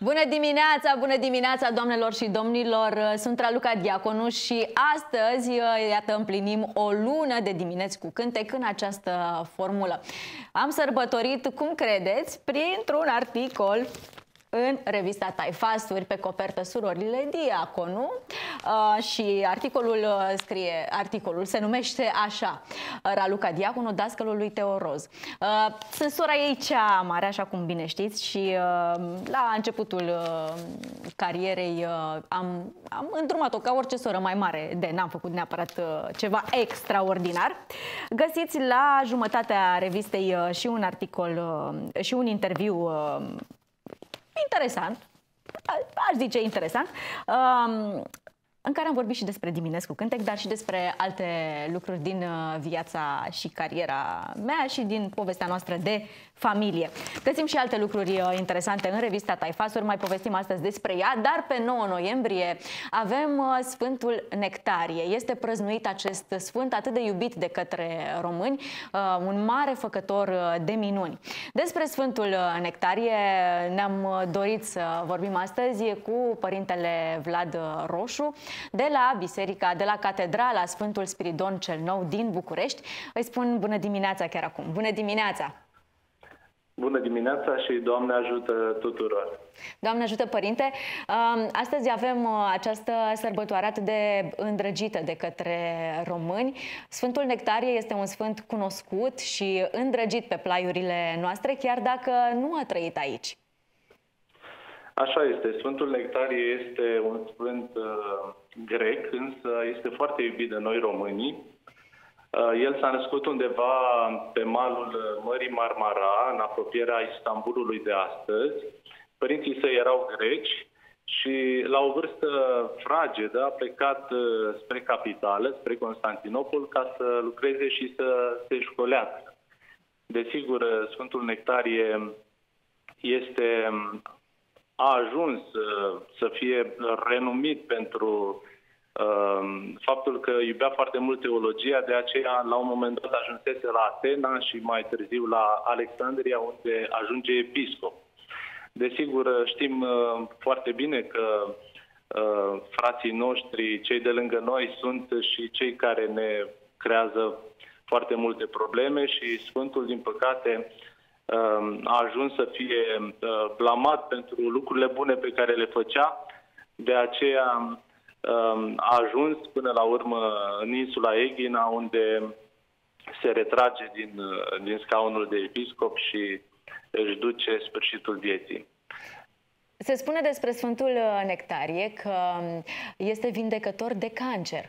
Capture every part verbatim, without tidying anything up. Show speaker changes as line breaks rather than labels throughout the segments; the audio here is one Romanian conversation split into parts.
Bună dimineața, bună dimineața, doamnelor și domnilor! Sunt Raluca Diaconu și astăzi, iată, împlinim o lună de dimineți cu cântec în această formulă. Am sărbătorit, cum credeți, printr-un articol în revista Taifasuri, pe copertă Surorile Diaconu, uh, și articolul uh, scrie, articolul se numește așa: Raluca Diaconu, dascălul lui Teo Roz. Uh, sunt sora ei cea mare, așa cum bine știți, și uh, la începutul uh, carierei uh, am, am îndrumat-o ca orice soră mai mare, de n-am făcut neapărat uh, ceva extraordinar. Găsiți la jumătatea revistei uh, și un articol uh, și un interviu uh, interesant, aș zice interesant, în care am vorbit și despre Dimineți cu cântec, dar și despre alte lucruri din viața și cariera mea și din povestea noastră de familie. Găsim și alte lucruri interesante în revista Taifasuri, mai povestim astăzi despre ea, dar pe nouă noiembrie avem Sfântul Nectarie. Este prăznuit acest sfânt atât de iubit de către români, un mare făcător de minuni. Despre Sfântul Nectarie ne-am dorit să vorbim astăzi cu Părintele Vlad Roșu, de la Biserica, de la Catedrala Sfântul Spiridon cel Nou din București. Îi spun bună dimineața chiar acum. Bună dimineața!
Bună dimineața și Doamne ajută tuturor!
Doamne ajută, Părinte! Astăzi avem această sărbătoare atât de îndrăgită de către români. Sfântul Nectarie este un sfânt cunoscut și îndrăgit pe plaiurile noastre, chiar dacă nu a trăit aici.
Așa este. Sfântul Nectarie este un sfânt uh, grec, însă este foarte iubit de noi românii. Uh, el s-a născut undeva pe malul Mării Marmara, în apropierea Istanbulului de astăzi. Părinții săi erau greci și la o vârstă fragedă a plecat uh, spre capitală, spre Constantinopol, ca să lucreze și să se școlească. Desigur, Sfântul Nectarie este... a ajuns uh, să fie renumit pentru uh, faptul că iubea foarte mult teologia, de aceea la un moment dat ajunsese la Atena și mai târziu la Alexandria, unde ajunge episcop. Desigur, știm uh, foarte bine că uh, frații noștri, cei de lângă noi, sunt și cei care ne creează foarte multe probleme și Sfântul, din păcate, a ajuns să fie blamat pentru lucrurile bune pe care le făcea. De aceea a ajuns până la urmă în insula Eghina, unde se retrage din, din scaunul de episcop și își duce sfârșitul vieții.
Se spune despre Sfântul Nectarie că este vindecător de cancer.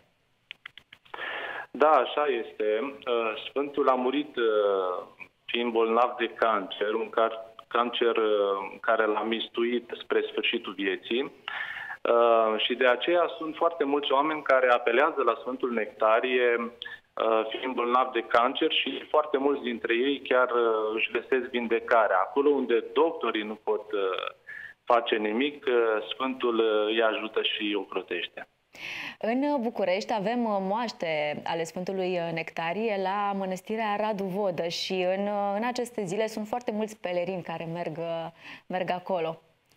Da, așa este. Sfântul a murit fiind bolnav de cancer, un cancer care l-a mistuit spre sfârșitul vieții. Și de aceea sunt foarte mulți oameni care apelează la Sfântul Nectarie fiind bolnav de cancer și foarte mulți dintre ei chiar își găsesc vindecarea. Acolo unde doctorii nu pot face nimic, Sfântul îi ajută și îi ocrotește.
În București avem moaște ale Sfântului Nectarie la Mănăstirea Radu Vodă și în, în aceste zile sunt foarte mulți pelerini care merg, merg acolo.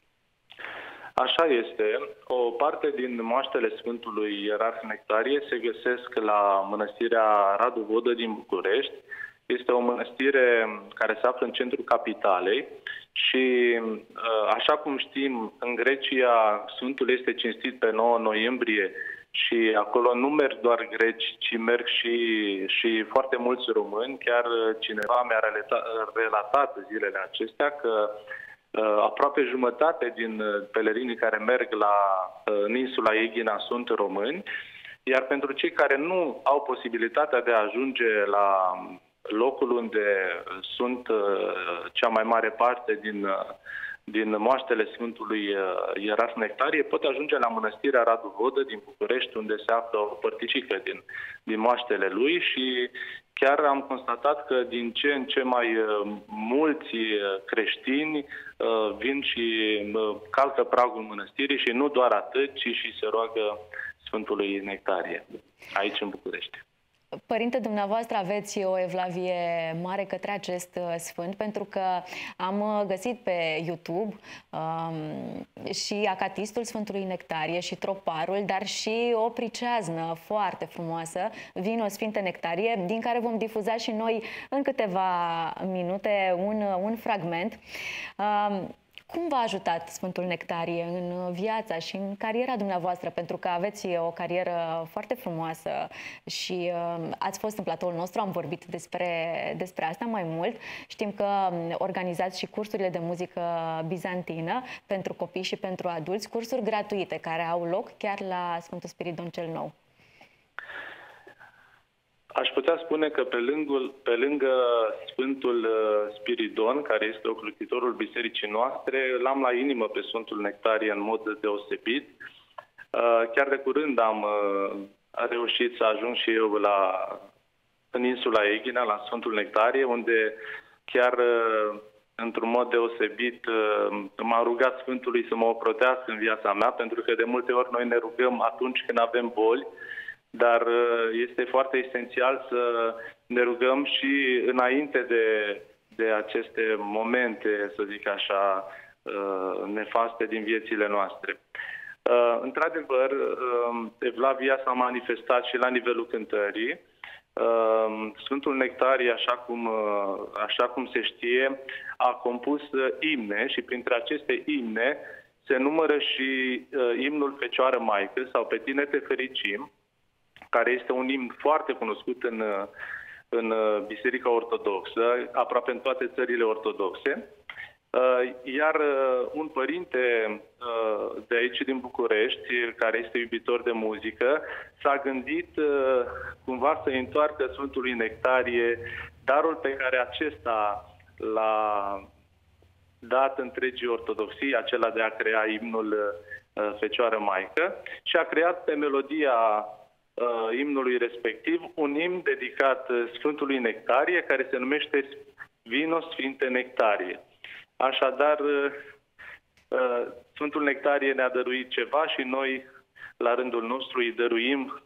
Așa este. O parte din moaștele Sfântului Ierarh Nectarie se găsesc la Mănăstirea Radu Vodă din București. Este o mănăstire care se află în centrul capitalei și, așa cum știm, în Grecia Sfântul este cinstit pe nouă noiembrie și acolo nu merg doar greci, ci merg și, și foarte mulți români. Chiar cineva mi-a relatat, relatat zilele acestea că aproape jumătate din pelerinii care merg la, în insula Eghina sunt români, iar pentru cei care nu au posibilitatea de a ajunge la locul unde sunt cea mai mare parte din, din moaștele Sfântului Ierarh Nectarie, pot ajunge la Mănăstirea Radu Vodă din București, unde se află o părticică din, din moaștele lui și chiar am constatat că din ce în ce mai mulți creștini vin și calcă pragul mănăstirii și nu doar atât, ci și se roagă Sfântului Nectarie aici în București.
Părinte, dumneavoastră aveți o evlavie mare către acest sfânt, pentru că am găsit pe YouTube um, și acatistul Sfântului Nectarie și troparul, dar și o priceaznă foarte frumoasă, Vino Sfinte Nectarie, din care vom difuza și noi în câteva minute un, un fragment. Um, Cum v-a ajutat Sfântul Nectarie în viața și în cariera dumneavoastră? Pentru că aveți o carieră foarte frumoasă și uh, ați fost în platoul nostru, am vorbit despre, despre asta mai mult. Știm că organizați și cursurile de muzică bizantină pentru copii și pentru adulți, cursuri gratuite care au loc chiar la Sfântul Spiridon cel Nou.
Aș putea spune că pe lângă, pe lângă Sfântul Spiridon, care este ocrotitorul bisericii noastre, l-am la inimă pe Sfântul Nectarie în mod deosebit. Chiar de curând am reușit să ajung și eu la, în insula Eghina, la Sfântul Nectarie, unde chiar într-un mod deosebit m-a rugat Sfântului să mă ocrotească în viața mea, pentru că de multe ori noi ne rugăm atunci când avem boli, dar este foarte esențial să ne rugăm și înainte de, de aceste momente, să zic așa, nefaste din viețile noastre. Într-adevăr, evlavia s-a manifestat și la nivelul cântării. Sfântul Nectarie, așa cum, așa cum se știe, a compus imne și printre aceste imne se numără și imnul Fecioară Maică sau Pe tine te fericim, care este un imn foarte cunoscut în, în Biserica Ortodoxă, aproape în toate țările ortodoxe. Iar un părinte de aici din București, care este iubitor de muzică, s-a gândit cumva să întoarcă Sfântului Nectarie darul pe care acesta l-a dat întregii ortodoxii, acela de a crea imnul Fecioară Maică, și a creat pe melodia imnului respectiv un imn dedicat Sfântului Nectarie, care se numește Vino Sfinte Nectarie. Așadar, Sfântul Nectarie ne-a dăruit ceva și noi, la rândul nostru, îi dăruim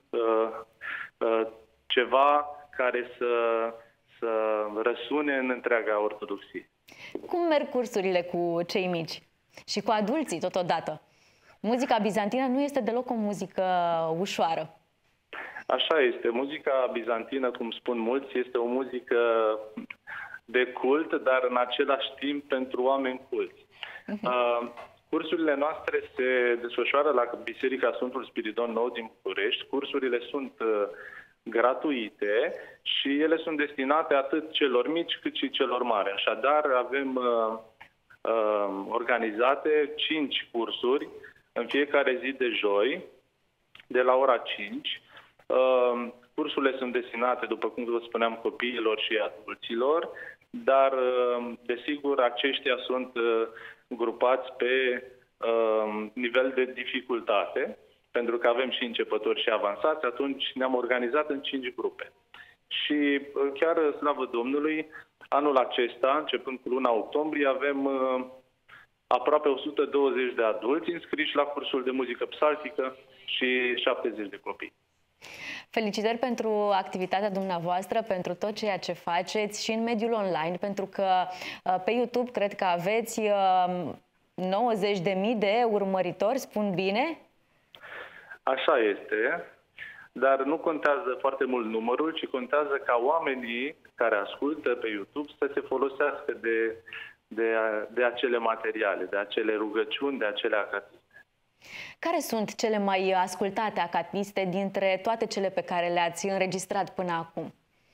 ceva care să, să răsune în întreaga ortodoxie.
Cum merg cursurile cu cei mici și cu adulții totodată? Muzica bizantină nu este deloc o muzică ușoară.
Așa este. Muzica bizantină, cum spun mulți, este o muzică de cult, dar în același timp pentru oameni culți. Uh, cursurile noastre se desfășoară la Biserica Sfântul Spiridon Nou din București. Cursurile sunt uh, gratuite și ele sunt destinate atât celor mici cât și celor mari. Așadar, avem uh, uh, organizate cinci cursuri în fiecare zi de joi, de la ora cinci. Uh, cursurile sunt destinate, după cum vă spuneam, copiilor și adulților, dar, uh, desigur, aceștia sunt uh, grupați pe uh, nivel de dificultate, pentru că avem și începători și avansați. Atunci ne-am organizat în cinci grupe. Și uh, chiar, slavă Domnului, anul acesta, începând cu luna octombrie, avem uh, aproape o sută douăzeci de adulți înscriși la cursul de muzică psaltică și șaptezeci de copii.
Felicitări pentru activitatea dumneavoastră, pentru tot ceea ce faceți și în mediul online, pentru că pe YouTube cred că aveți nouăzeci de mii de urmăritori, spun bine?
Așa este, dar nu contează foarte mult numărul, ci contează ca oamenii care ascultă pe YouTube să se folosească de, de, de acele materiale, de acele rugăciuni, de acele acatiste.
Care sunt cele mai ascultate acatiste dintre toate cele pe care le-ați înregistrat până acum?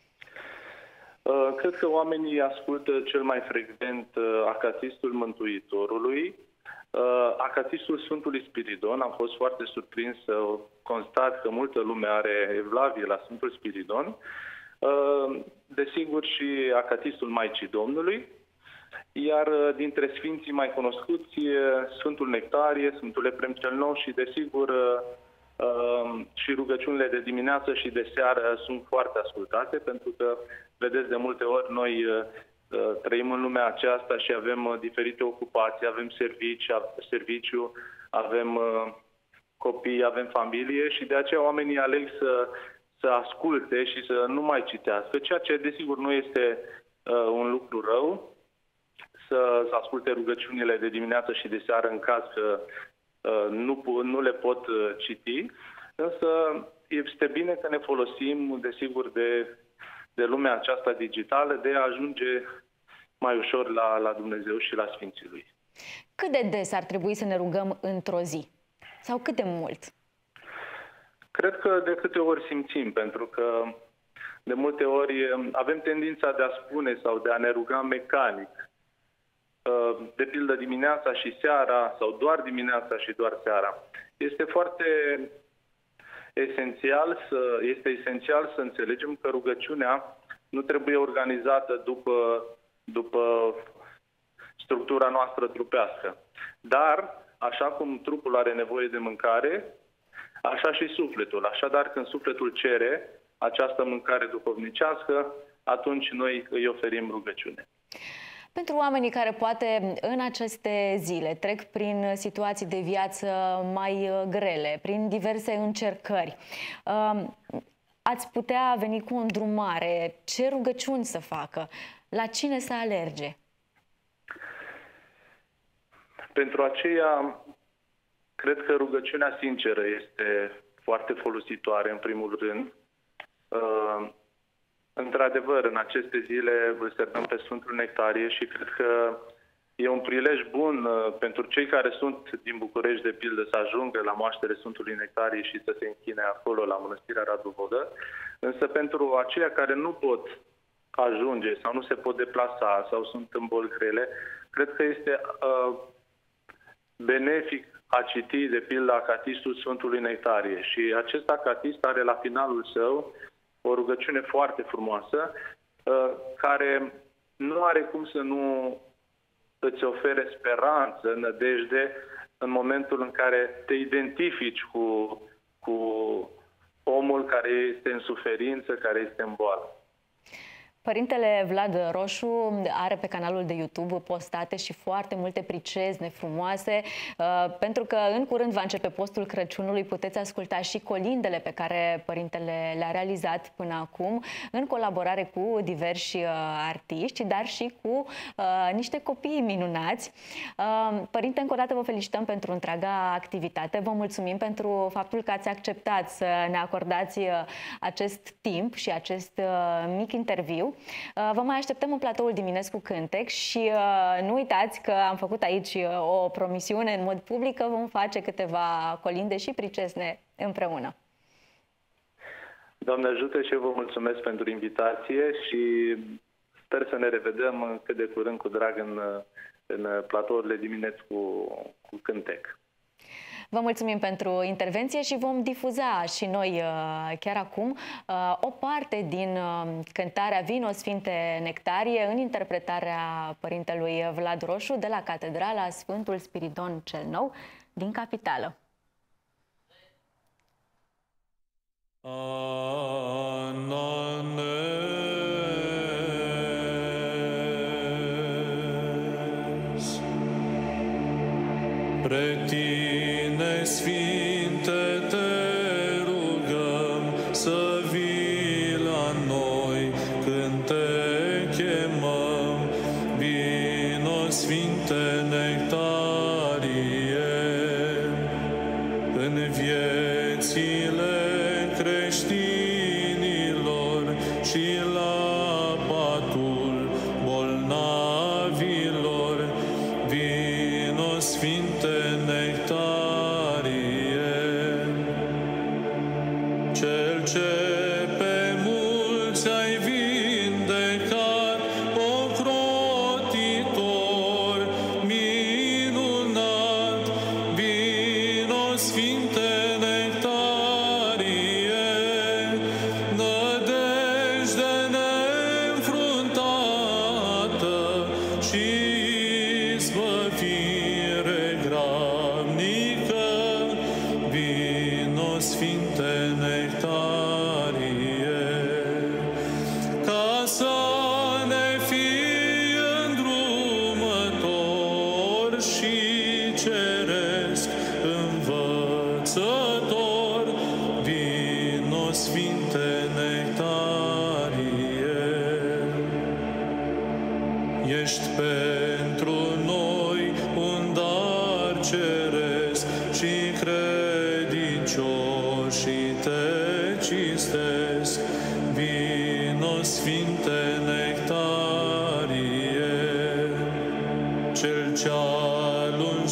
Cred că oamenii ascultă cel mai frecvent acatistul Mântuitorului, acatistul Sfântului Spiridon. Am fost foarte surprins să constat că multă lume are evlavie la Sfântul Spiridon. Desigur și acatistul Maicii Domnului. Iar dintre sfinții mai cunoscuți, Sfântul Nectarie, Sfântul Efrem cel Nou și, desigur, și rugăciunile de dimineață și de seară sunt foarte ascultate, pentru că, vedeți, de multe ori noi trăim în lumea aceasta și avem diferite ocupații, avem servici, serviciu, avem copii, avem familie și de aceea oamenii aleg să, să asculte și să nu mai citească, ceea ce desigur nu este uh, un lucru rău, să, să asculte rugăciunile de dimineață și de seară în caz că uh, nu, nu le pot uh, citi, însă este bine că ne folosim, desigur, de, de lumea aceasta digitală, de a ajunge mai ușor la, la Dumnezeu și la Sfinții Lui.
Cât de des ar trebui să ne rugăm într-o zi? Sau cât de mult?
Cred că de câte ori simțim, pentru că de multe ori avem tendința de a spune sau de a ne ruga mecanic. De pildă dimineața și seara sau doar dimineața și doar seara. Este foarte esențial să, este esențial să înțelegem că rugăciunea nu trebuie organizată după, după structura noastră trupească. Dar, așa cum trupul are nevoie de mâncare, așa și sufletul. Așadar, când sufletul cere această mâncare duhovnicească, atunci noi îi oferim rugăciune.
Pentru oamenii care poate în aceste zile trec prin situații de viață mai grele, prin diverse încercări, ați putea veni cu o îndrumare? Ce rugăciuni să facă? La cine să alerge?
Pentru aceea, cred că rugăciunea sinceră este foarte folositoare, în primul rând. Uh, Într-adevăr, în aceste zile îl sărbăm pe Sfântul Nectarie și cred că e un prilej bun uh, pentru cei care sunt din București, de pildă, să ajungă la moaștele Sfântului Nectarie și să se închine acolo, la Mănăstirea Radu Vodă. Însă pentru aceia care nu pot ajunge sau nu se pot deplasa sau sunt în boli grele, cred că este uh, benefic a citi, de pildă, acatistul Sfântului Nectarie. Și acest acatist are la finalul său o rugăciune foarte frumoasă, care nu are cum să nu îți ofere speranță, nădejde, în momentul în care te identifici cu, cu omul care este în suferință, care este în boală.
Părintele Vlad Roșu are pe canalul de YouTube postate și foarte multe pricezne frumoase, pentru că în curând va începe postul Crăciunului. Puteți asculta și colindele pe care părintele le-a realizat până acum, în colaborare cu diversi artiști, dar și cu niște copii minunați. Părinte, încă o dată vă felicităm pentru întreaga activitate. Vă mulțumim pentru faptul că ați acceptat să ne acordați acest timp și acest mic interviu. Vă mai așteptăm în platoul Diminescu Cântec și nu uitați că am făcut aici o promisiune în mod public că vom face câteva colinde și pricesne împreună.
Doamne ajută și eu vă mulțumesc pentru invitație și sper să ne revedem cât de curând cu drag în, în platourile Diminescu cu Cântec.
Vă mulțumim pentru intervenție și vom difuza și noi chiar acum o parte din cântarea Vino Sfinte Nectarie în interpretarea părintelui Vlad Roșu de la Catedrala Sfântul Spiridon cel Nou din capitală.
Pre tine, Sfinte, te rugăm să vii la noi când te chemăm. Vino, Sfinte Nectarie, în viețile creștinilor și la patul bolnavilor. Vino, Sfinte Cel ce pe mulți ai vindecat, ocrotitor minunat, vino, Sfinte Nectarie, nădejde neînfruntată și izbăvire gravnică, vino, Sfinte Nectarie, ca să ne fie îndrumător și ceresc învățător. credincioșii te cistesc, vino, Sfinte Nectarie, cel ce alungi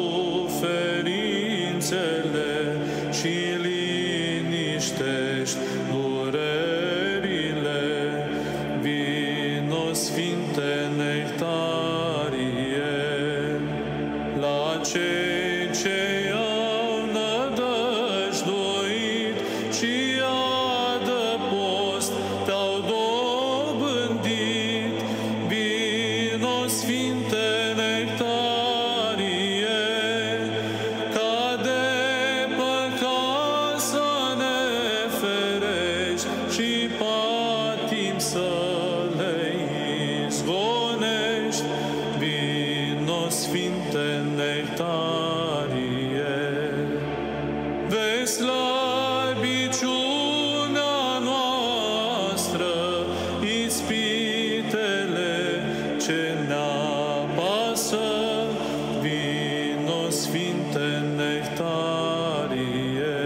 suferințele și liniștești durerile, vino, Sfinte Nectarie, la cei ce au nădăjduit și adăpost te-au dobândit, vino, Sfinte Nectarie, ca de păcat să ne ferești și patim să le izgonești, vino, Sfinte Nectarie. Vezi slăbiciunea noastră, ispitele ce ne apasă, vino, Sfinte Nectarie.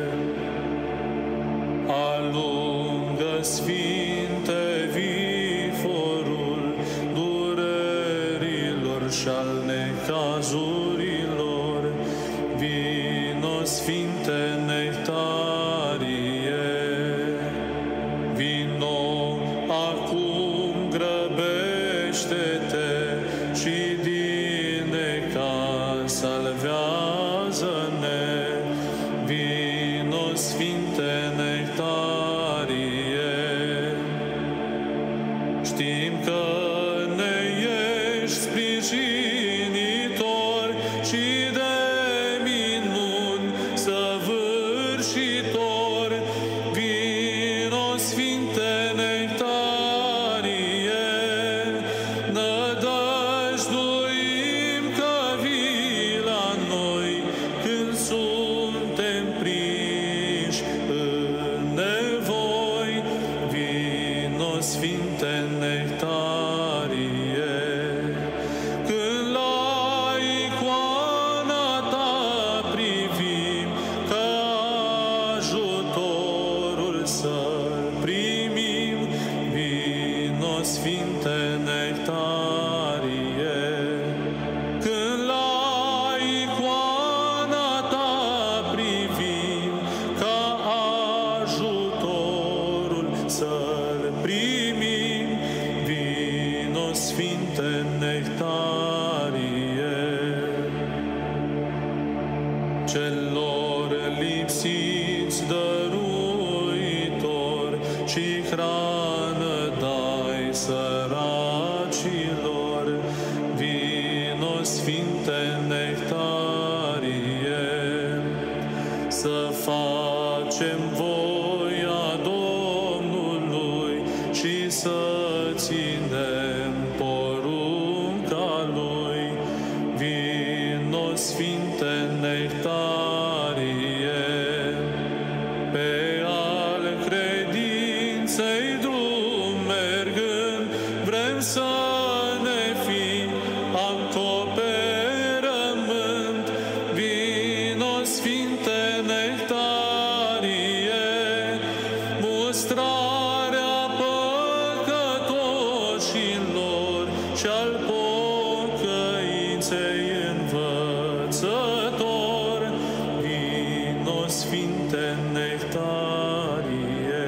Alungă, Sfinte, viforul durerilor și al necazurilor, vino, Sfinte Nectarie. Vino acum, grăbește-te și din necaz salvează-ne, vino, Sfinte Nectarie. Știm că ne ești sprijinitor și de minuni săvârșitor, vino, Sfinte Nectarie. Nădăjduim că vii la noi când suntem prinși în nevoi, vino, Sfinte Nectarie. Când la icoana ta privim, ca ajutorul să-l primim, vino, Sfinte Nectarie. Când la icoana ta privim, ca ajutorul să-l primim, vino, Sfinte Nectarie. Celor lipsiți dăruitor și hrană dai săracilor, vino, Sfinte Nectarie. Să facem voia Domnului și să ținem porunca Lui, vino, Sfinte Nectarie. Pe al credinței drum mergând, vrem să ne fim acoperământ, vino, Sfinte Nectarie. Mustrarea păcătoșilor și al pocăinței învățător, vino, Sfinte Nectarie.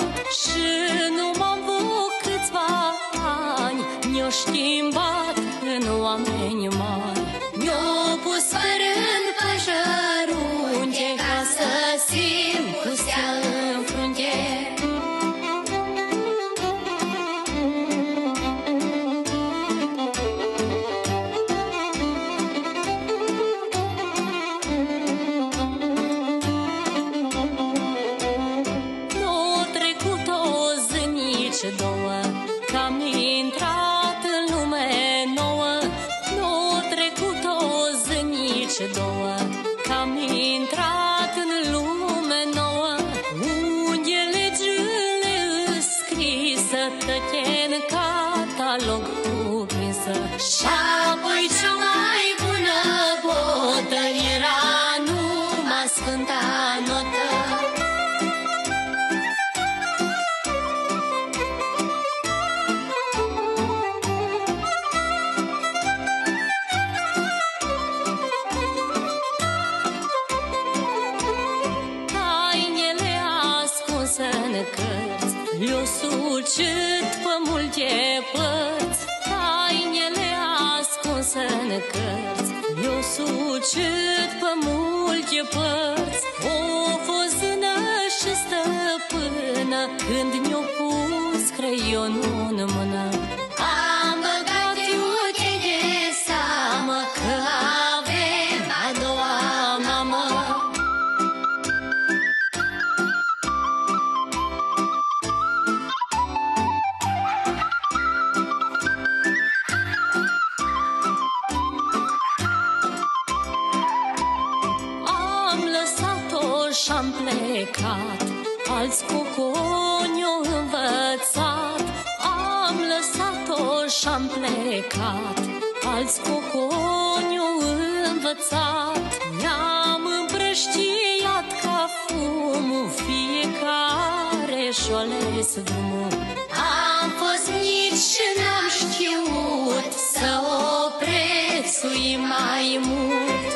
schimbat în oameni mari. Mi-o pus fără în păjărunche, ca să simt cu stea în frunte. Nu trecut o zi, nici două, că-am intrat în lume nouă. Nu trecut o zi, nici două, că-am intrat în lume nouă. Unde legile scrisă, tăte în catalog cuprinsă. Și apoi cea mai bună botă era numai sfânta notă. Le-o sucit pe multe părți, tainele ascunse în cărți. Le-o sucit pe multe părți, o fost zână și stăpână, când ne-o pus creionul în mână. Am băgat iute de seamă că avem a doua mamă. Și-am plecat, alți coconi au învățat. Am lăsat-o și-am plecat, alți coconi au învățat. Ne-am împrăștiat ca fumul, fiecare și-o ales drumul. Am fost mici și n-am știut să o prețuim mai mult.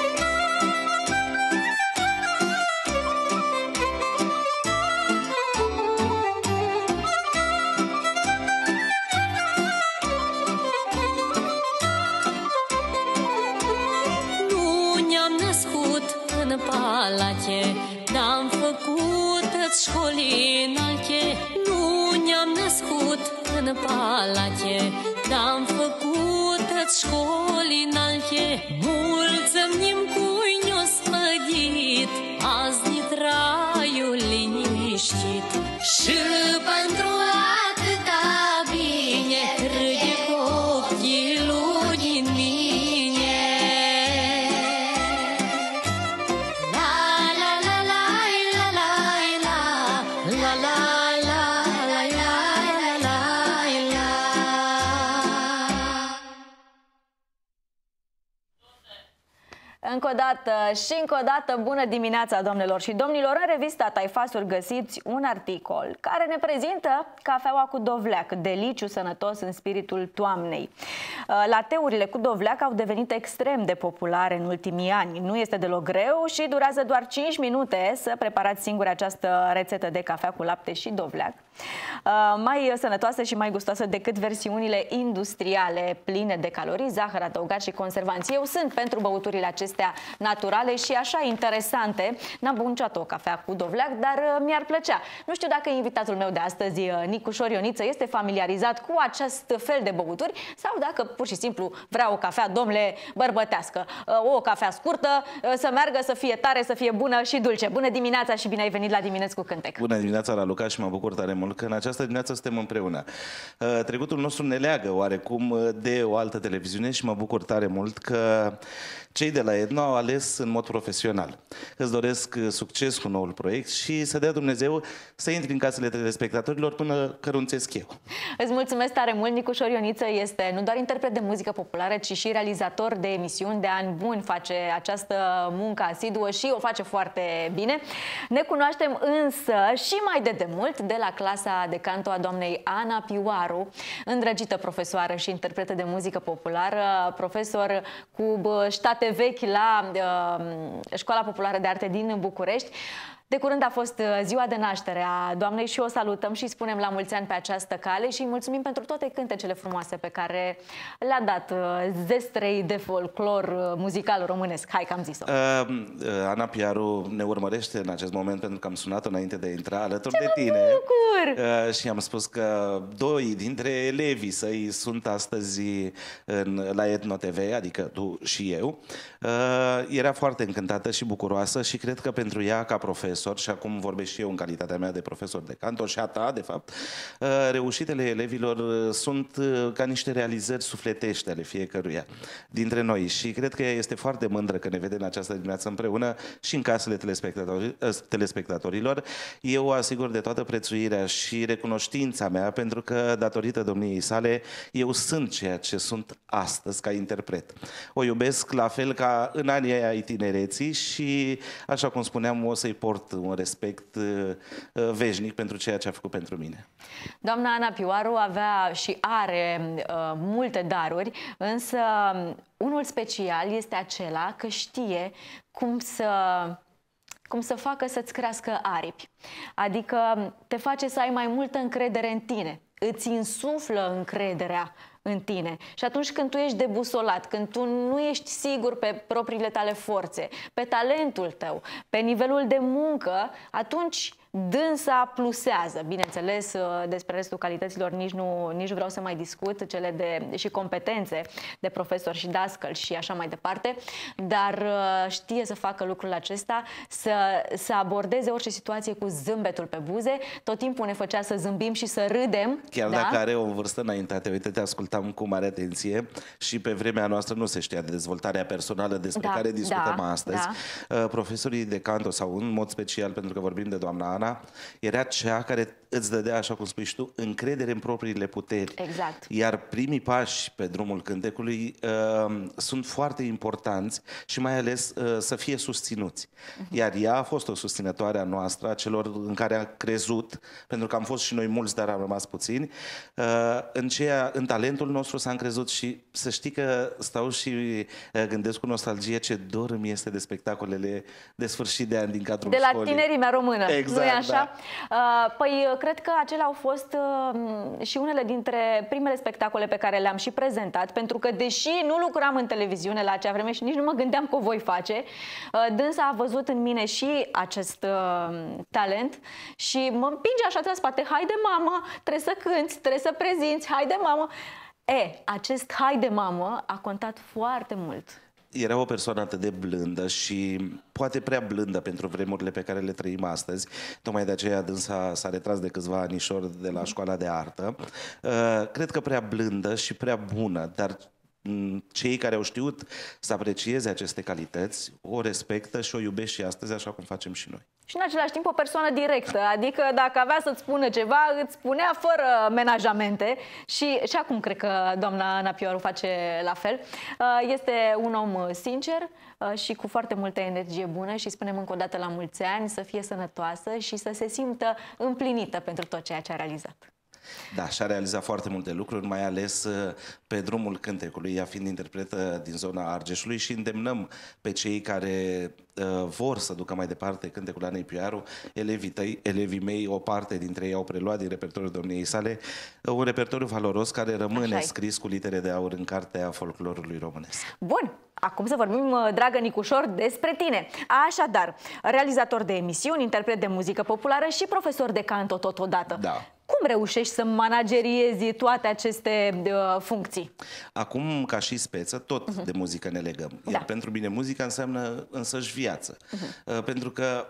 În palate, dar-am făcut-ți școli înalte. Nu ne-am născut în palate, dar-am făcut-ți școli înalte. Mulțumim cui ne-o spădit, azi ni traiul liniștit. Și pentru atâta bine râde copilul din mine.
Încă o dată și încă o dată bună dimineața, domnilor și domnilor. În revista Taifasuri găsiți un articol care ne prezintă cafeaua cu dovleac, deliciu sănătos în spiritul toamnei. Lateurile cu dovleac au devenit extrem de populare în ultimii ani. Nu este deloc greu și durează doar cinci minute să preparați singuri această rețetă de cafea cu lapte și dovleac. Mai sănătoasă și mai gustoasă decât versiunile industriale, pline de calorii, zahăr adăugat și conservanți. Eu sunt pentru băuturile acestea naturale și așa interesante. N-am băut niciodată o cafea cu dovleac, dar mi-ar plăcea. Nu știu dacă invitatul meu de astăzi, Nicușor Ioniță, este familiarizat cu acest fel de băuturi sau dacă pur și simplu vrea o cafea, domnule, bărbătească. O cafea scurtă, să meargă, să fie tare, să fie bună și dulce. Bună dimineața și bine ai venit la Dimineți cu Cântec.
Bună dimineața, Raluca, și mă bucur tare mult că în această dimineață suntem împreună. Trecutul nostru ne leagă oarecum de o altă televiziune și mă bucur tare mult că cei de la Edno au ales în mod profesional. Îți doresc succes cu noul proiect și să dea Dumnezeu să intri în casele telespectatorilor până cărunțesc eu.
Îți mulțumesc tare mult. Nicușor Ioniță este nu doar interpret de muzică populară, ci și realizator de emisiuni. De ani buni face această muncă asiduă și o face foarte bine. Ne cunoaștem însă și mai de demult de la clasa de canto a doamnei Ana Pioaru, îndrăgită profesoară și interpretă de muzică populară, profesor cu state vechi la uh, Școala Populară de Arte din București. De curând a fost ziua de naștere a doamnei și o salutăm și spunem la mulți ani pe această cale și îi mulțumim pentru toate cântecele frumoase pe care le-a dat zestrei de folclor muzical românesc. Hai că am zis-o.
Uh, Ana Piaru ne urmărește în acest moment pentru că am sunat înainte de a intra alături
Ce
de tine.
bucur!
Uh, și am spus că doi dintre elevii săi sunt astăzi în, la Etno T V, adică tu și eu. Uh, era foarte încântată și bucuroasă și cred că pentru ea ca profesor, și acum vorbesc și eu în calitatea mea de profesor de canto și a ta, de fapt, reușitele elevilor sunt ca niște realizări sufletești ale fiecăruia dintre noi și cred că ea este foarte mândră că ne vede în această dimineață împreună și în casele telespectatorilor. Eu o asigur de toată prețuirea și recunoștința mea pentru că, datorită domniei sale, eu sunt ceea ce sunt astăzi ca interpret. O iubesc la fel ca în anii ai tinereții și, așa cum spuneam, o să-i port un respect uh, veșnic pentru ceea ce a făcut pentru mine.
Doamna Ana Pioaru avea și are uh, multe daruri, însă unul special este acela că știe cum să, cum să facă să-ți crească aripi. Adică te face să ai mai multă încredere în tine, îți insuflă încrederea în tine. Și atunci când tu ești debusolat, când tu nu ești sigur pe propriile tale forțe, pe talentul tău, pe nivelul de muncă, atunci dânsa plusează. Bineînțeles, despre restul calităților nici nu, nici vreau să mai discut, cele de și competențe de profesor și dascăl și așa mai departe, dar știe să facă lucrul acesta, să, să abordeze orice situație cu zâmbetul pe buze. Tot timpul ne făcea să zâmbim și să râdem.
Chiar
da?
dacă are o vârstă înaintată, uite, te ascultam cu mare atenție și pe vremea noastră nu se știa de dezvoltarea personală despre
da,
care discutăm
da,
astăzi. Da. Profesorii de canto, sau în mod special, pentru că vorbim de doamna Ana, era cea care îți dădea, așa cum spui și tu, încredere în propriile puteri.
Exact.
Iar primii pași pe drumul cântecului uh, sunt foarte importanți și mai ales uh, să fie susținuți. Uh-huh. Iar ea a fost o susținătoare a noastră, a celor în care a crezut, pentru că am fost și noi mulți, dar am rămas puțini. Uh, în, ceea, în talentul nostru s-a încrezut și să știi că stau și uh, gândesc cu nostalgie ce dor îmi este de spectacolele de sfârșit de an din cadrul
școlii. De la
școlii.
tinerimea română,
exact,
nu-i așa?
Da.
Uh, păi, cred că acelea au fost uh, și unele dintre primele spectacole pe care le-am și prezentat, pentru că, deși nu lucram în televiziune la acea vreme și nici nu mă gândeam că o voi face, uh, dânsa a văzut în mine și acest uh, talent și mă împinge așa de la spate: haide mamă, trebuie să cânți, trebuie să prezinți, haide mamă. E, acest haide mamă a contat foarte mult.
Era o persoană atât de blândă și poate prea blândă pentru vremurile pe care le trăim astăzi. Tocmai de aceea dânsa s-a retras de câțiva anișori de la școala de artă. Cred că prea blândă și prea bună, dar cei care au știut să aprecieze aceste calități o respectă și o iubesc și astăzi, așa cum facem și noi.
Și în același timp o persoană directă, adică dacă avea să-ți spună ceva, îți spunea fără menajamente și, și acum cred că doamna Ana Pioaru face la fel. Este un om sincer și cu foarte multă energie bună și spunem încă o dată la mulți ani, să fie sănătoasă și să se simtă împlinită pentru tot ceea ce a realizat.
Da, și-a realizat foarte multe lucruri, mai ales pe drumul cântecului, ea fiind interpretă din zona Argeșului, și îndemnăm pe cei care uh, vor să ducă mai departe cântecul Anei Pioaru, elevii tăi, elevii mei, o parte dintre ei au preluat din repertoriul domniei sale, uh, un repertoriu valoros care rămâne scris cu litere de aur în cartea folclorului românesc.
Bun! Acum să vorbim, dragă Nicușor, despre tine. Așadar, realizator de emisiuni, interpret de muzică populară și profesor de canto totodată.
Da.
Cum reușești să manageriezi toate aceste uh, funcții?
Acum, ca și speță, tot uh-huh. de muzică ne legăm. Iar da. pentru mine muzica înseamnă însăși viață. Uh-huh. uh, pentru că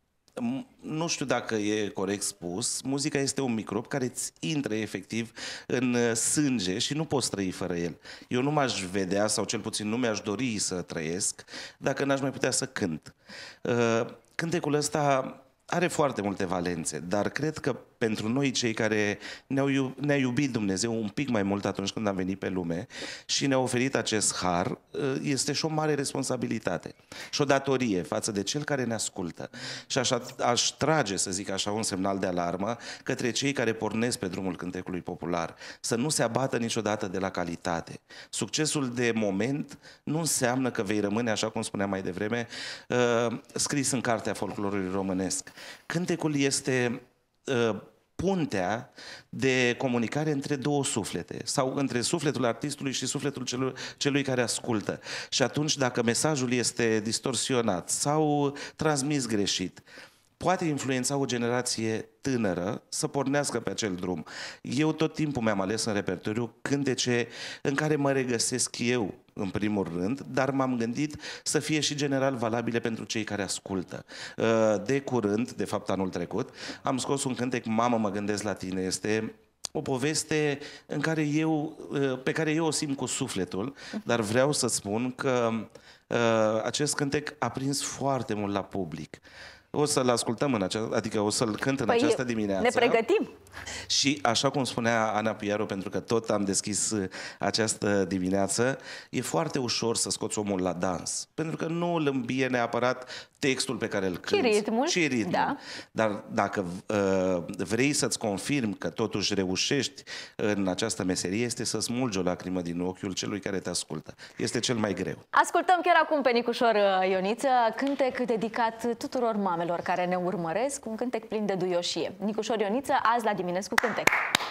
nu știu dacă e corect spus, muzica este un microb care îți intră efectiv în sânge și nu poți trăi fără el. Eu nu m-aș vedea, sau cel puțin nu mi-aș dori să trăiesc, dacă n-aș mai putea să cânt. Cântecul ăsta are foarte multe valențe, dar cred că pentru noi cei care ne-au, ne-a iubit Dumnezeu un pic mai mult atunci când am venit pe lume și ne-a oferit acest har, este și o mare responsabilitate și o datorie față de cel care ne ascultă. Și așa, aș trage, să zic așa, un semnal de alarmă către cei care pornesc pe drumul cântecului popular, să nu se abată niciodată de la calitate. Succesul de moment nu înseamnă că vei rămâne, așa cum spuneam mai devreme, uh, scris în cartea folclorului românesc. Cântecul este uh, puntea de comunicare între două suflete sau între sufletul artistului și sufletul celui, celui care ascultă. Și atunci, dacă mesajul este distorsionat sau transmis greșit, poate influența o generație tânără să pornească pe acel drum. Eu tot timpul mi-am ales în repertoriu cântece în care mă regăsesc eu, în primul rând, dar m-am gândit să fie și general valabile pentru cei care ascultă. De curând, de fapt anul trecut, am scos un cântec, Mamă, mă gândesc la tine. Este o poveste în care eu, pe care eu o simt cu sufletul, dar vreau să spun că acest cântec a prins foarte mult la public. O să-l ascultăm în această, adică o să-l cânt în
păi
această dimineață.
Ne pregătim.
Și așa cum spunea Ana Piaru, pentru că tot am deschis această dimineață, e foarte ușor să scoți omul la dans. Pentru că nu îl îmbie neapărat textul pe care îl cânti.
Și ritmul.
Și ritmul. Da. Dar dacă uh, vrei să-ți confirmi că totuși reușești în această meserie, este să smulgi o lacrimă din ochiul celui care te ascultă. Este cel mai greu.
Ascultăm chiar acum pe Nicușor Ioniță, cântec dedicat tuturor mamelor care ne urmăresc, un cântec plin de duioșie. Nicușor Ioniță, azi la Diminescu Cântec.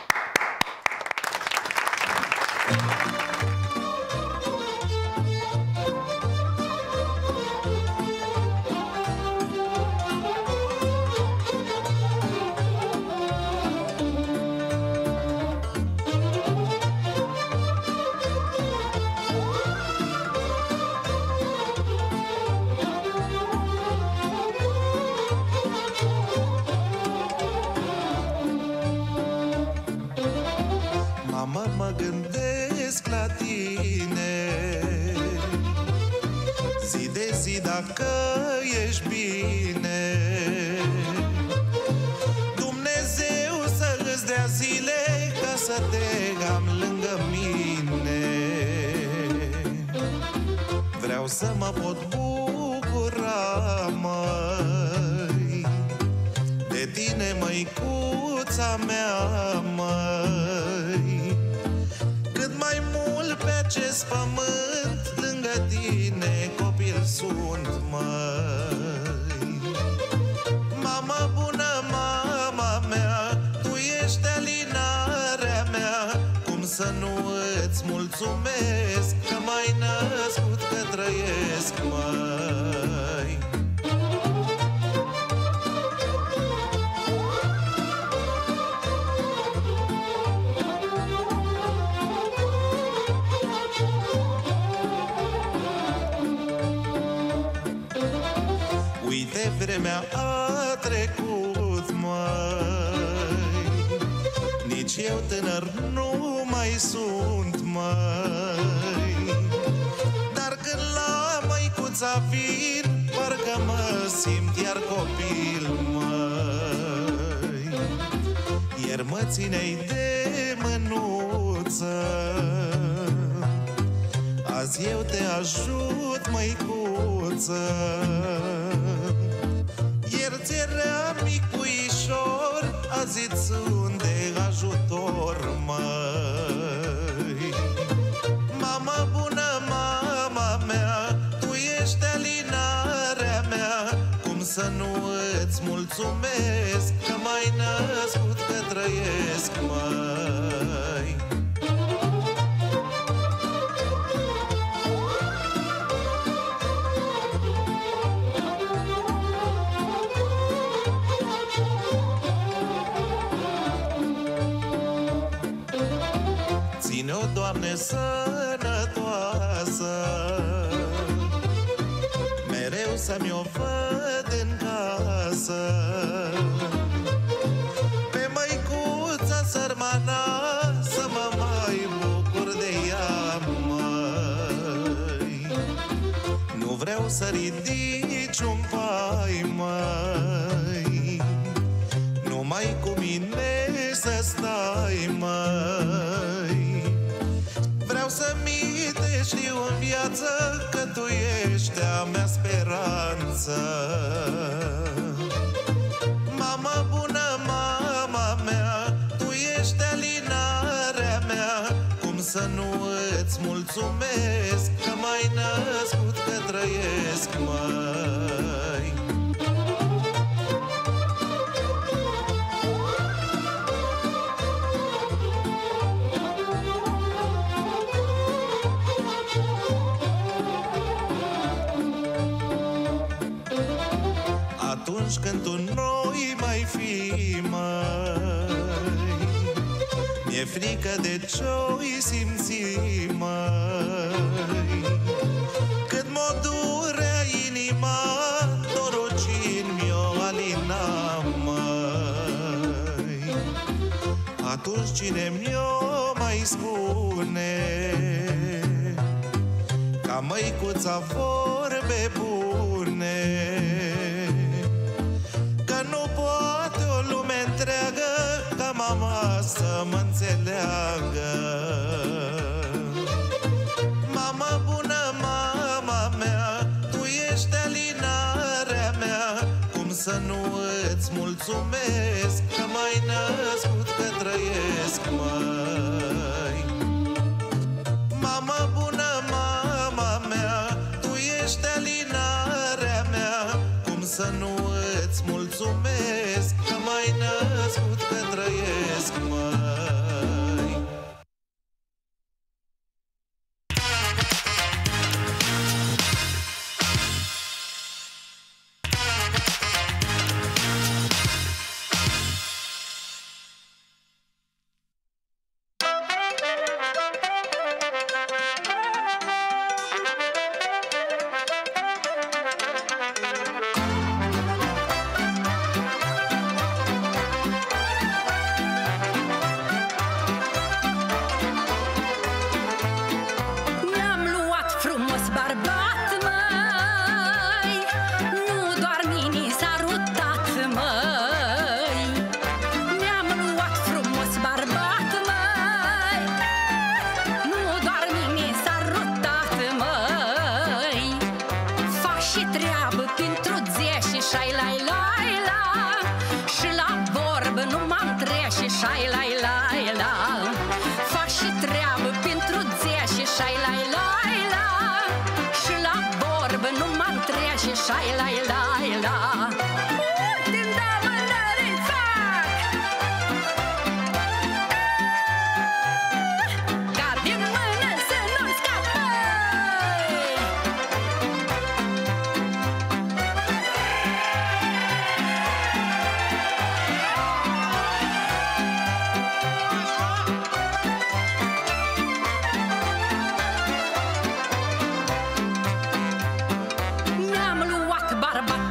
Mamă, mă gândesc la tine zi de zi, dacă ești bine. Dumnezeu să îți dea zile ca să te am lângă mine. Vreau să mă pot bucura, măi, de tine, măicuța mea, măi. Cât mai mult pe acest pământ, lângă tine copil sunt, măi. Mama bună, mama mea, tu ești alinarea mea. Cum să nu îți mulțumesc că m-ai născut, că trăiesc, măi. Uite, vremea a trecut, măi, nici eu tânăr nu mai sunt, măi. Dar când la măicuța vin, parcă mă simt iar copil, măi. Iar mă ține-i de mânuță, azi eu te ajut, măicuță. Ieri ți-era micuișor, azi îți sunt de ajutor, măi. Mama bună, mama mea, tu ești alinarea mea. Cum să nu îți mulțumesc că m-ai născut, că trăiesc, măi. Ține-o, Doamne, sănătoasă, mereu să-mi o văd în casă. Pe măicuța sărmana să mă mai bucur de ea, măi. Nu vreau să ridici un pai, măi, numai cu mine să stai, măi. Vreau să-mi te știu în viață că tu ești a mea speranță. Mama bună, mama mea, tu ești alinarea mea. Cum să nu îți mulțumesc că m-ai născut, că trăiesc, măi. Atunci când tu noi mai fi, măi, mi-e frică de ce-o-i simți, măi. Cât m-o durea inima, dorocin mi-o alina, măi. Atunci cine mi-o mai spune ca măicuța vorbe bune, că nu poate o lume întreagă ca mama să mă înțeleagă. Mama bună, mama mea, tu ești alinarea mea. Cum să nu îți mulțumesc că m-ai născut, că trăiesc, măi. Mama bună, mama mea, tu ești alinarea mea. Cum să nu îți mulțumesc că m-ai născut, că trăiesc, măi.
Mi-am luat barba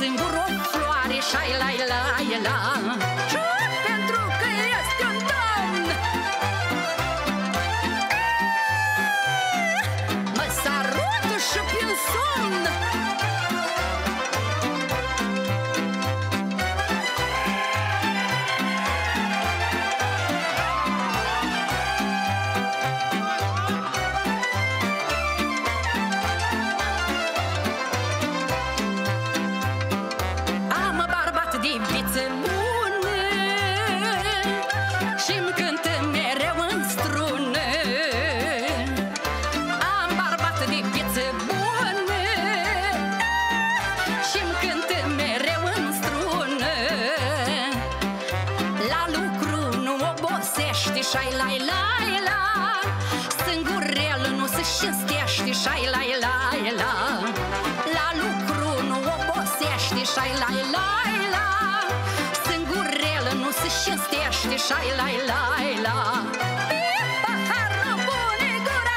singur o floare și-ai la la la și pentru că este un domn mă sarută și prin somn. Shai la la la paharul pune gura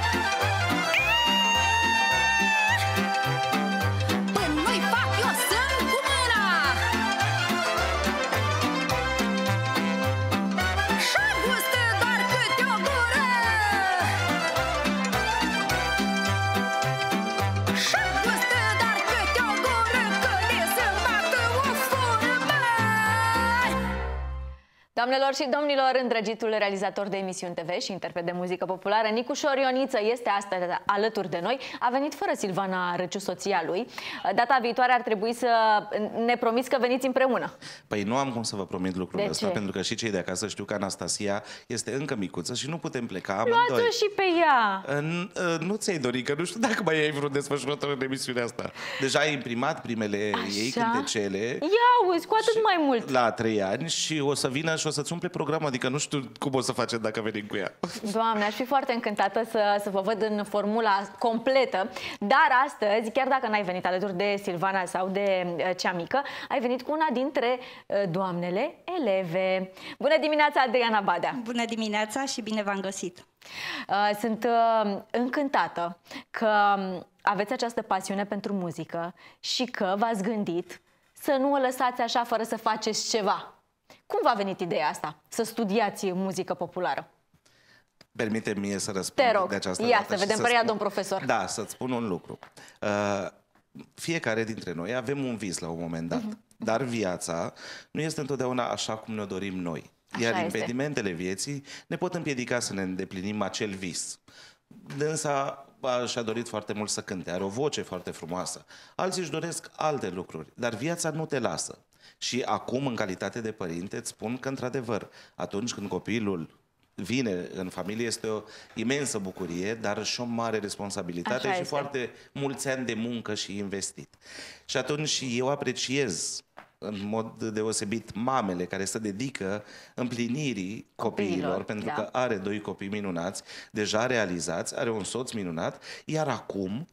până nu-i fac eu semn cu mâna și-a gustă doar câte o gură și-a gustă doar câte o gură că de să-mi bată o fură.
Doamnelor și domnilor, îndrăgitul realizator de emisiuni T V și interpret de muzică populară, Nicușor Ioniță, este astăzi alături de noi. A venit fără Silvana Râciu, soția lui. Data viitoare ar trebui să ne promiți că veniți împreună.
Păi nu am cum să vă promit lucrul
de
ăsta,
ce?
pentru că și cei de acasă știu că Anastasia este încă micuță și nu putem pleca amândoi.
Luați-o și pe ea.
Nu ți-ai dorit, că nu știu dacă mai ai vreun desfășurător în emisiunea asta. Deja ai imprimat primele
Așa?
ei cântecele.
Ia uzi, cu atât mai mult.
La trei ani și o să vină și o să-ți umple programul, adică nu știu cum o să facem dacă venim cu ea.
Doamne, aș fi foarte încântată să, să vă văd în formula completă, dar astăzi, chiar dacă n-ai venit alături de Silvana sau de uh, cea mică, ai venit cu una dintre uh, doamnele eleve. Bună dimineața, Adriana Badea!
Bună dimineața și bine v-am găsit!
Uh, sunt uh, încântată că aveți această pasiune pentru muzică și că v-ați gândit să nu o lăsați așa fără să faceți ceva. Cum v-a venit ideea asta, să studiați muzică populară?
Permite mie să răspund
Te rog,
de această
ia
dată
să
și
vedem
să
părerea,
spun...
domn profesor.
Da, să-ți spun un lucru. Uh, fiecare dintre noi avem un vis la un moment dat, uh-huh. dar viața nu este întotdeauna așa cum ne dorim noi.
Așa
Iar
este.
impedimentele vieții ne pot împiedica să ne îndeplinim acel vis. Dânsa și-a dorit foarte mult să cânte, are o voce foarte frumoasă. Alții își doresc alte lucruri, dar viața nu te lasă. Și acum, în calitate de părinte, îți spun că, într-adevăr, atunci când copilul vine în familie, este o imensă bucurie, dar și o mare responsabilitate.
Așa
și
este.
foarte mulți ani de muncă și investit. Și atunci eu apreciez în mod deosebit mamele care se dedică împlinirii copiilor,
Copiilor,
pentru
da.
că are doi copii minunați, deja realizați, are un soț minunat, iar acum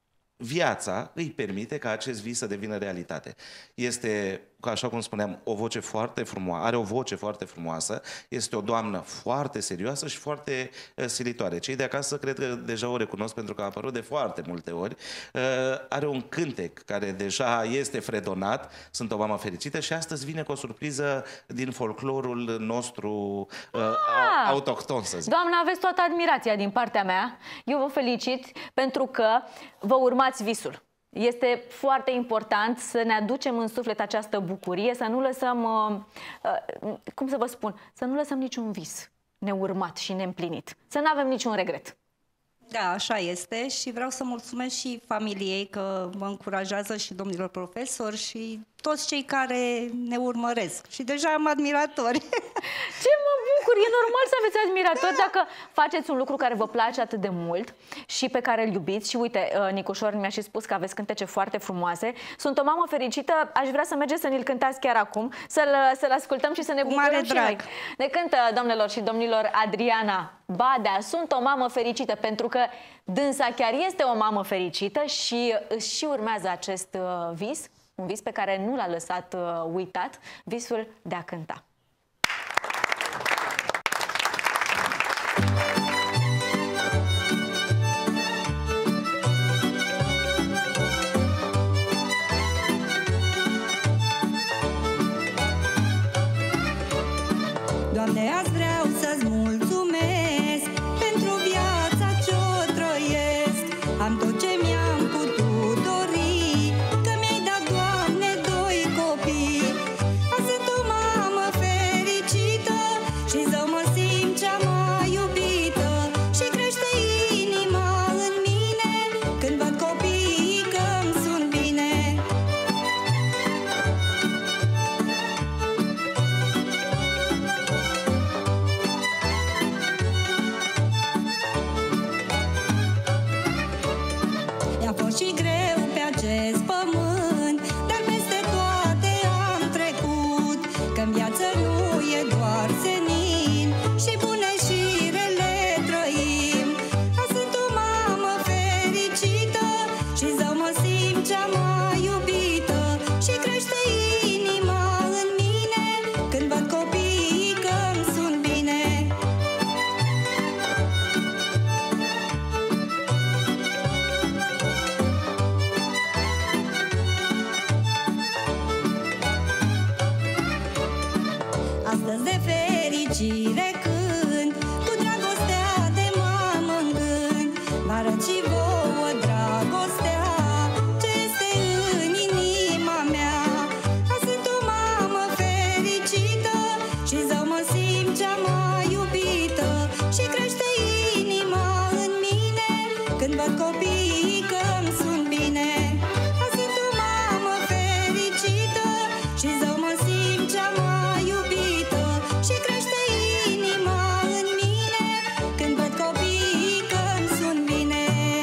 viața îi permite ca acest vis să devină realitate. Este, așa cum spuneam, o voce foarte frumoasă, are o voce foarte frumoasă, este o doamnă foarte serioasă și foarte uh, silitoare. Cei de acasă cred că deja o recunosc pentru că a apărut de foarte multe ori. Uh, are un cântec care deja este fredonat, sunt o mamă fericită și astăzi vine cu o surpriză din folclorul nostru uh,
Ah!
autohton, să zic.
Doamna, aveți toată admirația din partea mea. Eu vă felicit pentru că vă urmați visul. Este foarte important să ne aducem în suflet această bucurie, să nu lăsăm, uh, uh, cum să vă spun, să nu lăsăm niciun vis neurmat și neîmplinit. Să nu avem niciun regret.
Da, așa este și vreau să mulțumesc și familiei că mă încurajează și domnilor profesori și toți cei care ne urmăresc. Și deja am admiratori.
Ce mă bucur! E normal să aveți admiratori dacă faceți un lucru care vă place atât de mult și pe care îl iubiți. Și uite, Nicușor mi-a și spus că aveți cântece foarte frumoase. Sunt o mamă fericită, aș vrea să mergeți să ne-l cântați chiar acum, să-l să-l ascultăm și să ne
Cu
bucurăm
mare
și
drag.
noi. Ne cântă, domnilor și domnilor, Adriana Badea. Sunt o mamă fericită, pentru că dânsa chiar este o mamă fericită și își și urmează acest uh, vis, un vis pe care nu l-a lăsat uh, uitat, visul de a cânta.
vreau să-ți mulțumesc pentru viața ce-o trăiesc. Am tot ce mi-am putut dori, că mi-ai dat, Doamne, doi copii. Azi sunt o mamă fericită și să mă simt cea mai iubită. Și crește inima în mine când văd copiii că-mi sunt bine. I-a fost și greu pe acest pământ, dar peste toate am trecut. Că-n viață nu e doar senin, și bune și rele trăim. Azi sunt o mamă fericită și să mă simt cea mai iubită. Și crește inima în mine când văd copiii că-mi sunt bine. Astăzi de fericire cânt, cu dragostea de mamă în gând. Vă arăt și vouă dragostea ce este în inima mea. Azi sunt o mamă fericită și să mă simt cea mai iubită. Și crește inima în mine când văd copiii că-mi sunt bine. Azi sunt o mamă fericită și să mă simt cea mai iubită. Și crește inima în mine când văd copiii că-mi sunt bine.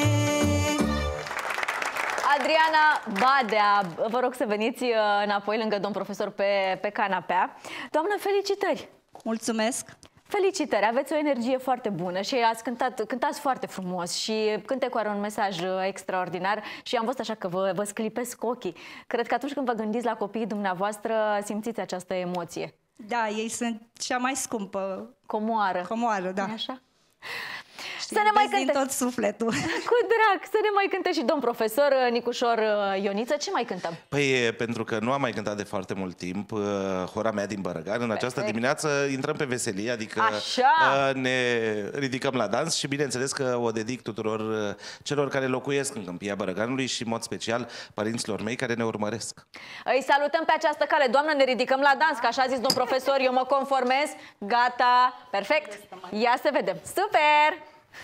Adriana Badea, vă rog să veniți uh, înapoi lângă domn profesor pe, pe canapea. Doamnă, felicitări!
Mulțumesc!
Felicitări, aveți o energie foarte bună și ați cântat, cântați foarte frumos și cântecul are un mesaj extraordinar și am văzut așa că vă, vă sclipesc ochii. Cred că atunci când vă gândiți la copiii dumneavoastră, simțiți această emoție.
Da, ei sunt cea mai scumpă
Comoară.
comoară, da.
E așa?
Și
Să ne mai
din
cânte...
tot sufletul.
Cu drag, să ne mai cânte și domn profesor Nicușor Ioniță. Ce mai cântăm?
Păi, pentru că nu am mai cântat de foarte mult timp uh, Hora mea din Bărăgan, în această dimineață intrăm pe veselie, adică
Așa.
uh, ne ridicăm la dans și bineînțeles că o dedic tuturor uh, celor care locuiesc în Câmpia Bărăganului și în mod special părinților mei care ne urmăresc.
Îi salutăm pe această cale. Doamnă, ne ridicăm la dans, că așa a zis domn profesor, eu mă conformez. Gata, perfect. Ia să vedem. Super!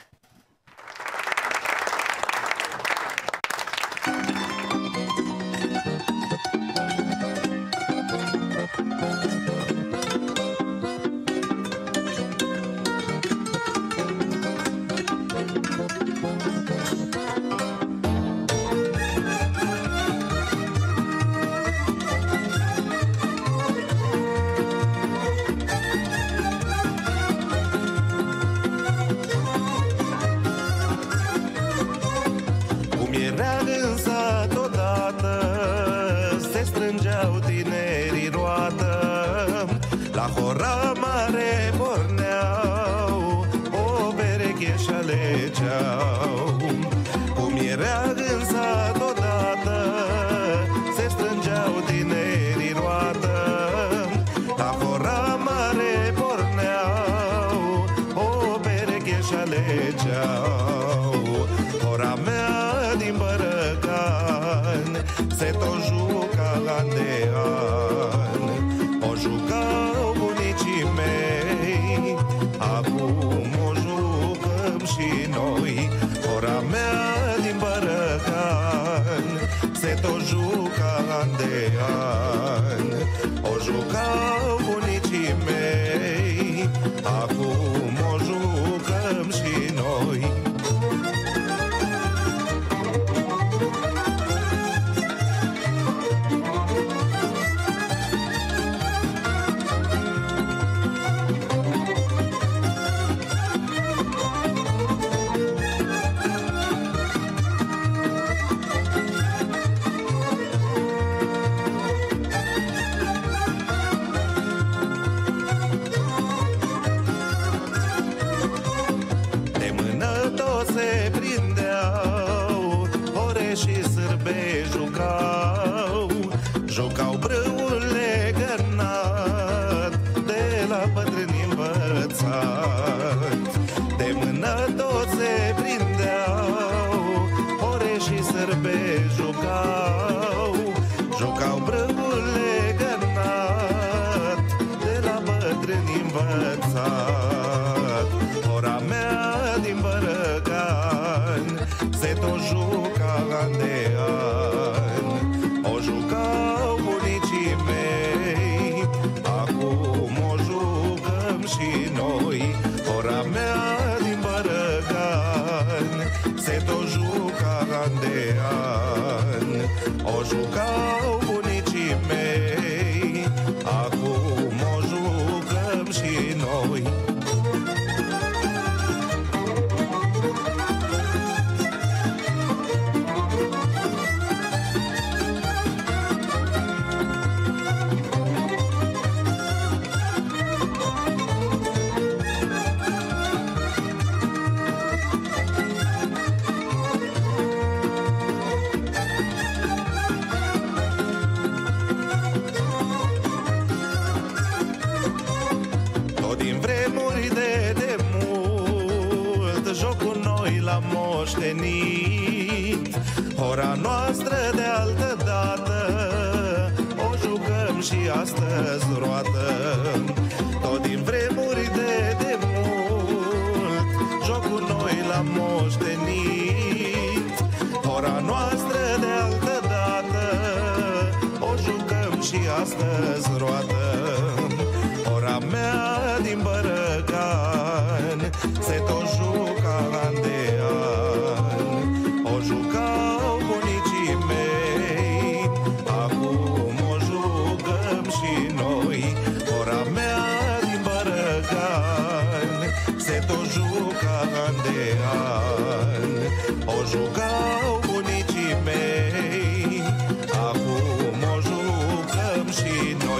Hora mare porneau, o pereche și alegeau. Cum era în sat odată, se strângeau tinerii roată. La hora mare porneau, o pereche și alegeau. Hora mea din Bărăgan se tot juca an de an. O jucau bunicii mei, acum o jucăm și noi. Hora mea din Bărăgan se tot juca an de an. O jucau bunicii mei, acum o jucăm și noi. și noi. Ora mea din Bărăgan se tot juca an de an. O jucau bunicii mei, acum o jucăm și noi. Moștenit ora noastră de altă dată, o jucăm și astăzi roată. Tot din vremuri de demult, jocul noi l-am moștenit. Ora noastră de altă dată, o jucăm și astăzi roată. Ora mea din Bărăgan se tot juca an de an. O jucau bunicii mei, acum o jucăm și noi. Ora mea din Bărăgan se tot juca an de an. O jucau bunicii mei, acum o jucăm și noi.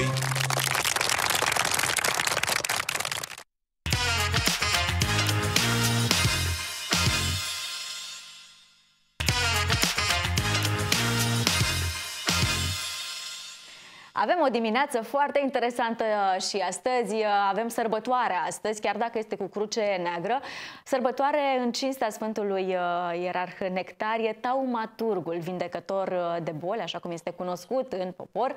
Avem o dimineață foarte interesantă și astăzi avem sărbătoare astăzi, chiar dacă este cu cruce neagră. Sărbătoare în cinstea Sfântului Ierarh Nectarie, taumaturgul, vindecător de boli, așa cum este cunoscut în popor,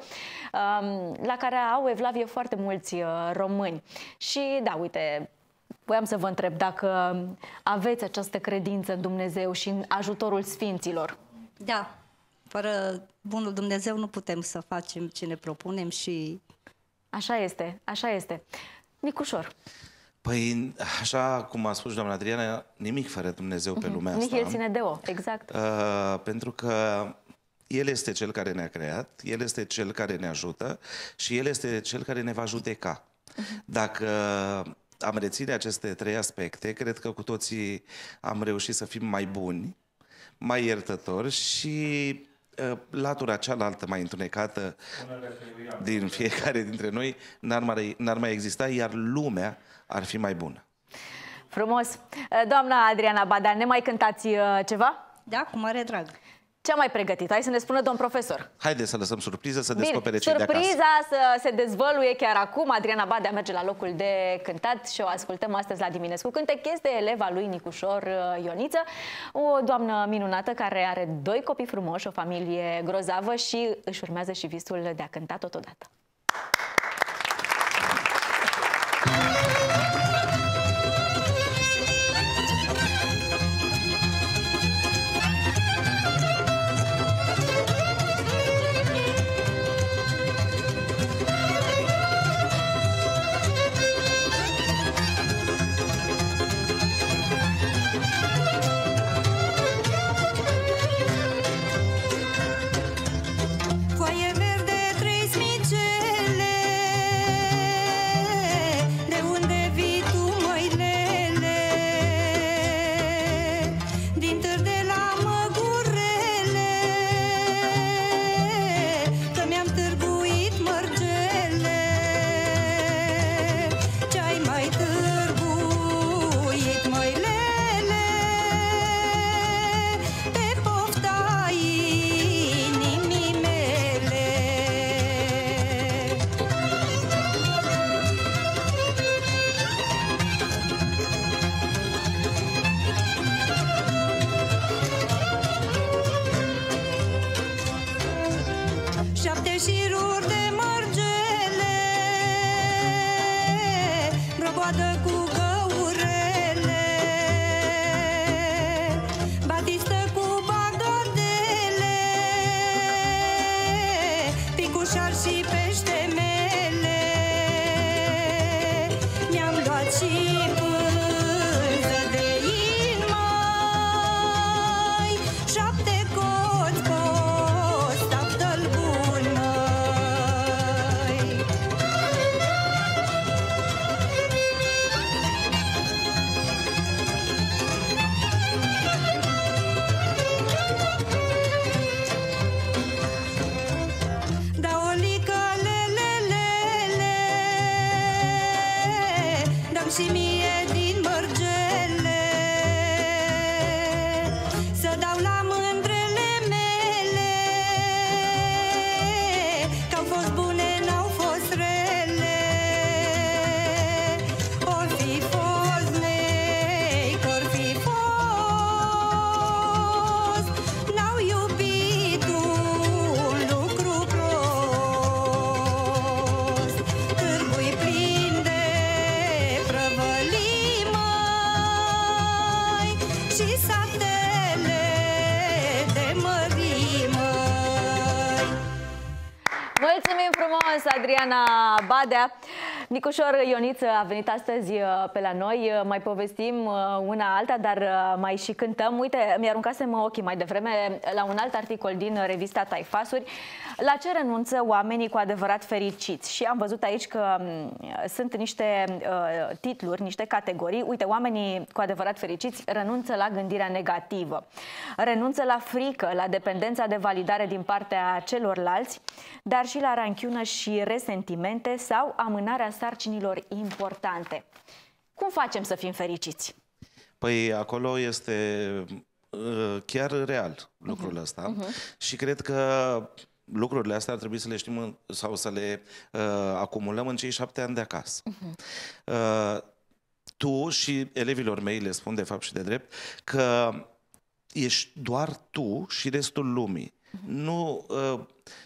la care au evlavie foarte mulți români. Și da, uite, voiam să vă întreb dacă aveți această credință în Dumnezeu și în ajutorul Sfinților.
Da. Fără bunul Dumnezeu nu putem să facem ce ne propunem și...
Așa este, așa este. Nicușor.
Păi, așa cum a spus doamna Adriana, nimic fără Dumnezeu pe lumea asta.
Nihil sine Deo, exact.
Uh, pentru că El este Cel care ne-a creat, El este Cel care ne ajută și El este Cel care ne va judeca. Uh-huh. Dacă am reține aceste trei aspecte, cred că cu toții am reușit să fim mai buni, mai iertători și latura cealaltă mai întunecată din fiecare dintre noi n-ar mai, n-ar mai exista, iar lumea ar fi mai bună.
Frumos! Doamna Adriana Badea, ne mai cântați ceva?
Da, cu mare drag.
Ce-a mai pregătit? Hai să ne spună domn profesor.
Haideți să lăsăm surpriză, să
Bine,
descopere cei de acasă.
surpriza să se dezvăluie chiar acum. Adriana Badea merge la locul de cântat și o ascultăm astăzi la Dimineți cu Cântec. Este eleva lui Nicușor Ioniță, o doamnă minunată care are doi copii frumoși, o familie grozavă și își urmează și visul de a cânta totodată.
Foaie verde, trei smice, cântat și pânză de in mai, șapte coți post, aftă-l bun, măi. Da o lică, le, le, le, le, dă-mi și mie din mărgele, să dau la mândrele mele, că-au fost bune, n-au fost rele. Or fi fost nei, că-or fi fost, n-au iubit un lucru prost. Târgui plin de prăvălii, măi, și satele de mării, măi.
Mulțumim frumos, Adriana Badea. Nicușor Ioniță a venit astăzi uh, pe la noi, uh, mai povestim uh, una alta, dar uh, mai și cântăm. Uite, mi-aruncasem ochii mai devreme la un alt articol din uh, revista Taifasuri. La ce renunță oamenii cu adevărat fericiți? Și am văzut aici că um, sunt niște uh, titluri, niște categorii. Uite, oamenii cu adevărat fericiți renunță la gândirea negativă, renunță la frică, la dependența de validare din partea celorlalți, dar și la ranchiună și resentimente sau amânarea sarcinilor importante. Cum facem să fim fericiți?
Păi acolo este uh, chiar real lucrul uh-huh. ăsta uh-huh. și cred că lucrurile astea ar trebui să le știm în, sau să le uh, acumulăm în cei șapte ani de acasă. Uh-huh. Uh, tu și elevilor mei le spun de fapt și de drept că ești doar tu și restul lumii. Uh-huh. Nu... Uh,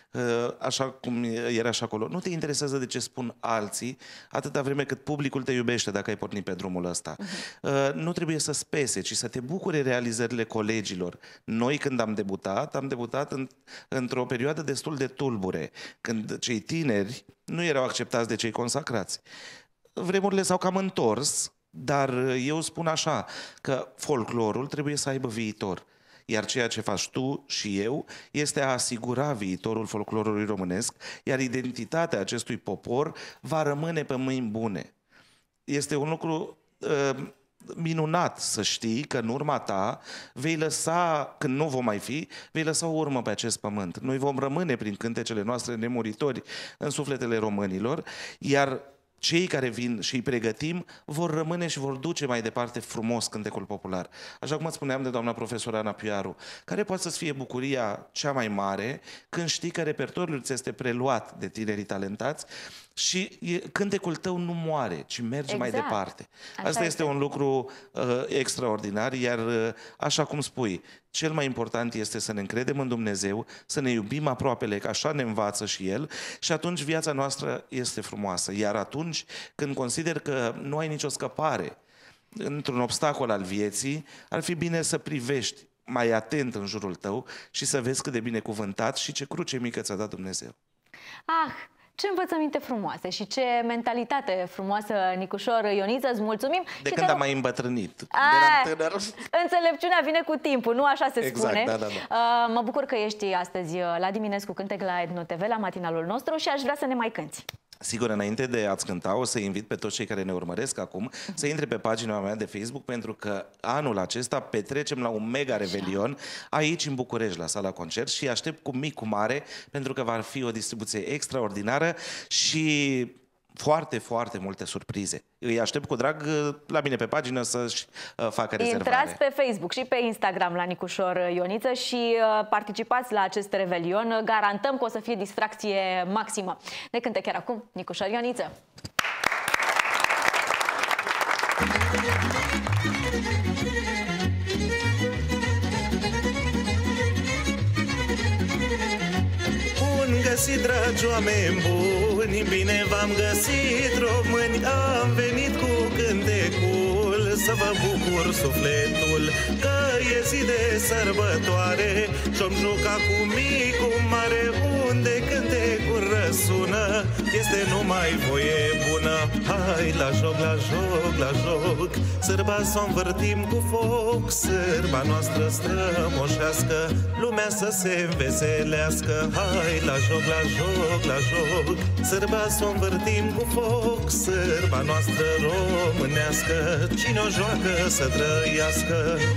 așa cum era și acolo. Nu te interesează de ce spun alții, atâta vreme cât publicul te iubește dacă ai pornit pe drumul ăsta. Uh-huh. Nu trebuie să spese, ci să te bucure realizările colegilor. Noi când am debutat, am debutat în, într-o perioadă destul de tulbure, când cei tineri nu erau acceptați de cei consacrați. Vremurile s-au cam întors, dar eu spun așa, că folclorul trebuie să aibă viitor. Iar ceea ce faci tu și eu este a asigura viitorul folclorului românesc, iar identitatea acestui popor va rămâne pe mâini bune. Este un lucru uh, minunat să știi că în urma ta vei lăsa, când nu vom mai fi, vei lăsa o urmă pe acest pământ. Noi vom rămâne prin cântecele noastre nemuritori în sufletele românilor, iar cei care vin și îi pregătim vor rămâne și vor duce mai departe frumos cântecul popular. Așa cum îți spuneam de doamna profesoră Ana Piaru, care poate să-ți fie bucuria cea mai mare când știi că repertoriul ți este preluat de tinerii talentați și cântecul tău nu moare, ci merge exact. mai departe. Așa Asta este, este un lucru uh, extraordinar, iar uh, așa cum spui, cel mai important este să ne încredem în Dumnezeu, să ne iubim aproapele, că așa ne învață și El, și atunci viața noastră este frumoasă. Iar atunci când consider că nu ai nicio scăpare într-un obstacol al vieții, ar fi bine să privești mai atent în jurul tău și să vezi cât de binecuvântat și ce cruce mică ți-a dat Dumnezeu.
Ah! Ce învățăminte frumoase și ce mentalitate frumoasă, Nicușor Ioniță, îți mulțumim.
De
și
când
te...
am mai îmbătrânit.
A, înțelepciunea vine cu timpul, nu așa se
exact,
spune.
Da, da, da.
Uh, mă bucur că ești astăzi la Diminețu Cântec la Edno T V, la matinalul nostru, și aș vrea să ne mai cânti.
Sigur, înainte de a-ți cânta, o să invit pe toți cei care ne urmăresc acum uh-huh. să intre pe pagina mea de Facebook, pentru că anul acesta petrecem la un mega revelion aici în București, la sala concert, și aștept cu mic, cu mare, pentru că va fi o distribuție extraordinară și foarte, foarte multe surprize. Îi aștept cu drag la mine pe pagină să-și uh, facă rezervare.
Intrați pe Facebook și pe Instagram la Nicușor Ioniță și uh, participați la acest revelion. Garantăm că o să fie distracție maximă. Ne cântă chiar acum Nicușor Ioniță.
Bun găsit, dragi oameni buni, bine v-am găsit, români. Am venit cu cântecul să vă bucur sufletul, că e zi de sărbătoare și-om juca cu micu mare, unde cântecul răsună, este numai voie bună. Hai la joc, la joc, la joc, sârba s-o învârtim cu foc, sârba noastră strămoșească, lumea să se înveselească. Hai la joc, la joc, la joc, sârba s-o învârtim cu foc, sârba noastră românească, cine o joacă să trăiască.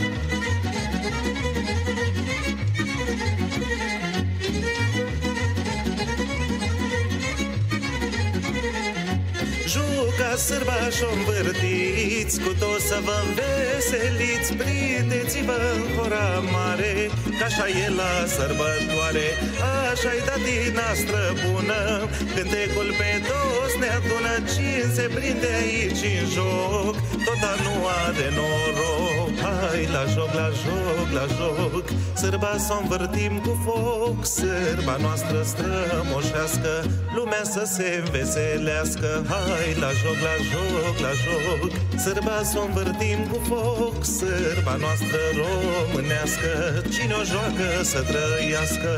Jucați sârba și-o învârtiți, cu toți să vă înveseliți, prindeți-vă în hora mare, că așa e la sărbătoare, așa-i datina străbună, cântecul pe toți ne adună, cine se prinde aici în joc, tot nu are noroc. Hai la joc, la joc, la joc, sârba s-o învârtim cu foc, sârba noastră strămoșească, lumea să se înveselească. Hai la joc, la joc, la joc, sârba s-o învârtim cu foc, sârba noastră românească, cine o joacă să trăiască.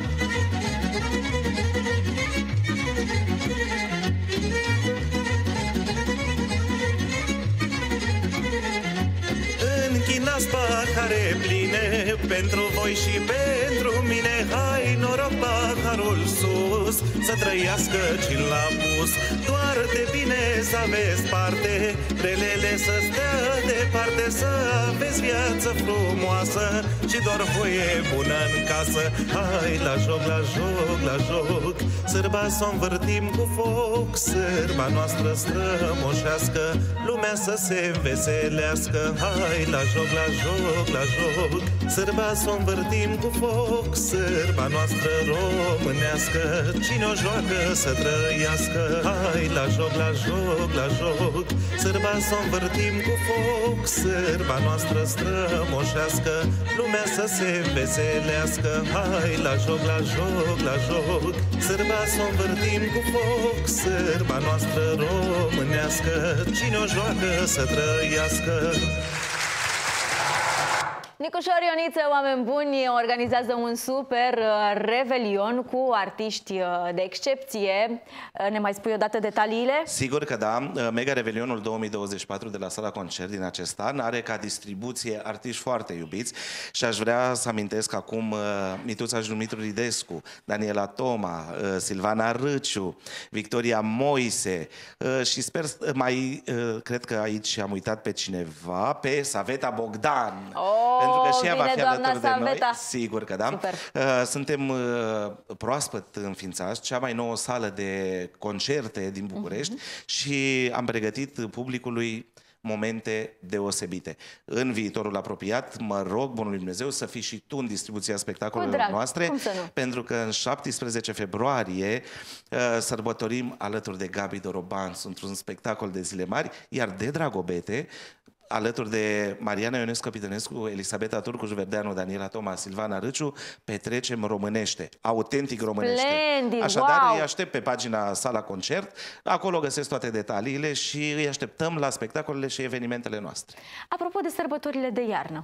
Închinați pahare pline, pentru voi și pentru mine. Hai noroc paharul sus, să trăiască cine l-a pus. Doar de bine să aveți parte, relele să stea departe, să aveți viață frumoasă și doar voie bună în casă. Hai la joc, la joc, la joc, sârba s-o învârtim cu foc, sârba noastră strămoșească, lumea să se înveselească. Hai la joc, la joc, la joc, sârba s-o învârtim cu foc, sârba noastră românească, cine o joacă să trăiască. Hai la joc, la joc, la joc, sârba s-o învârtim cu foc, sârba noastră strămoșească, lumea să se înveselească. Hai la joc, la joc, la joc, sârba s-o învârtim cu foc, sârba noastră românească, cine o joacă să trăiască.
Nicușor Ioniță, oameni buni, organizează un super revelion cu artiști de excepție. Ne mai spui odată detaliile?
Sigur că da. Mega Revelionul două mii douăzeci și patru de la Sala Concert din acest an are ca distribuție artiști foarte iubiți și aș vrea să amintesc acum Mituța Dumitru Ridescu, Daniela Toma, Silvana Râciu, Victoria Moise și sper mai, cred că aici am uitat pe cineva, pe Saveta Bogdan.
Oh!
Pentru că și ea va fi alături de noi.
Saveta.
Sigur că da.
Super.
Suntem proaspăt înființați, cea mai nouă sală de concerte din București uh-huh. și am pregătit publicului momente deosebite. În viitorul apropiat, mă rog bunului Dumnezeu să fii și tu în distribuția spectacolelor noastre, pentru că în șaptesprezece februarie sărbătorim alături de Gabi Doroban, într-un spectacol de zile mari, iar de Dragobete, alături de Mariana Ionescu Pitănescu, Elisabeta Turcu Verdeanu, Daniela Toma, Silvana Râciu, petrecem românește, autentic românește.
Splendid,
Așadar,
wow.
îi aștept pe pagina Sala Concert, acolo găsesc toate detaliile și îi așteptăm la spectacolele și evenimentele noastre.
Apropo de sărbătorile de iarnă,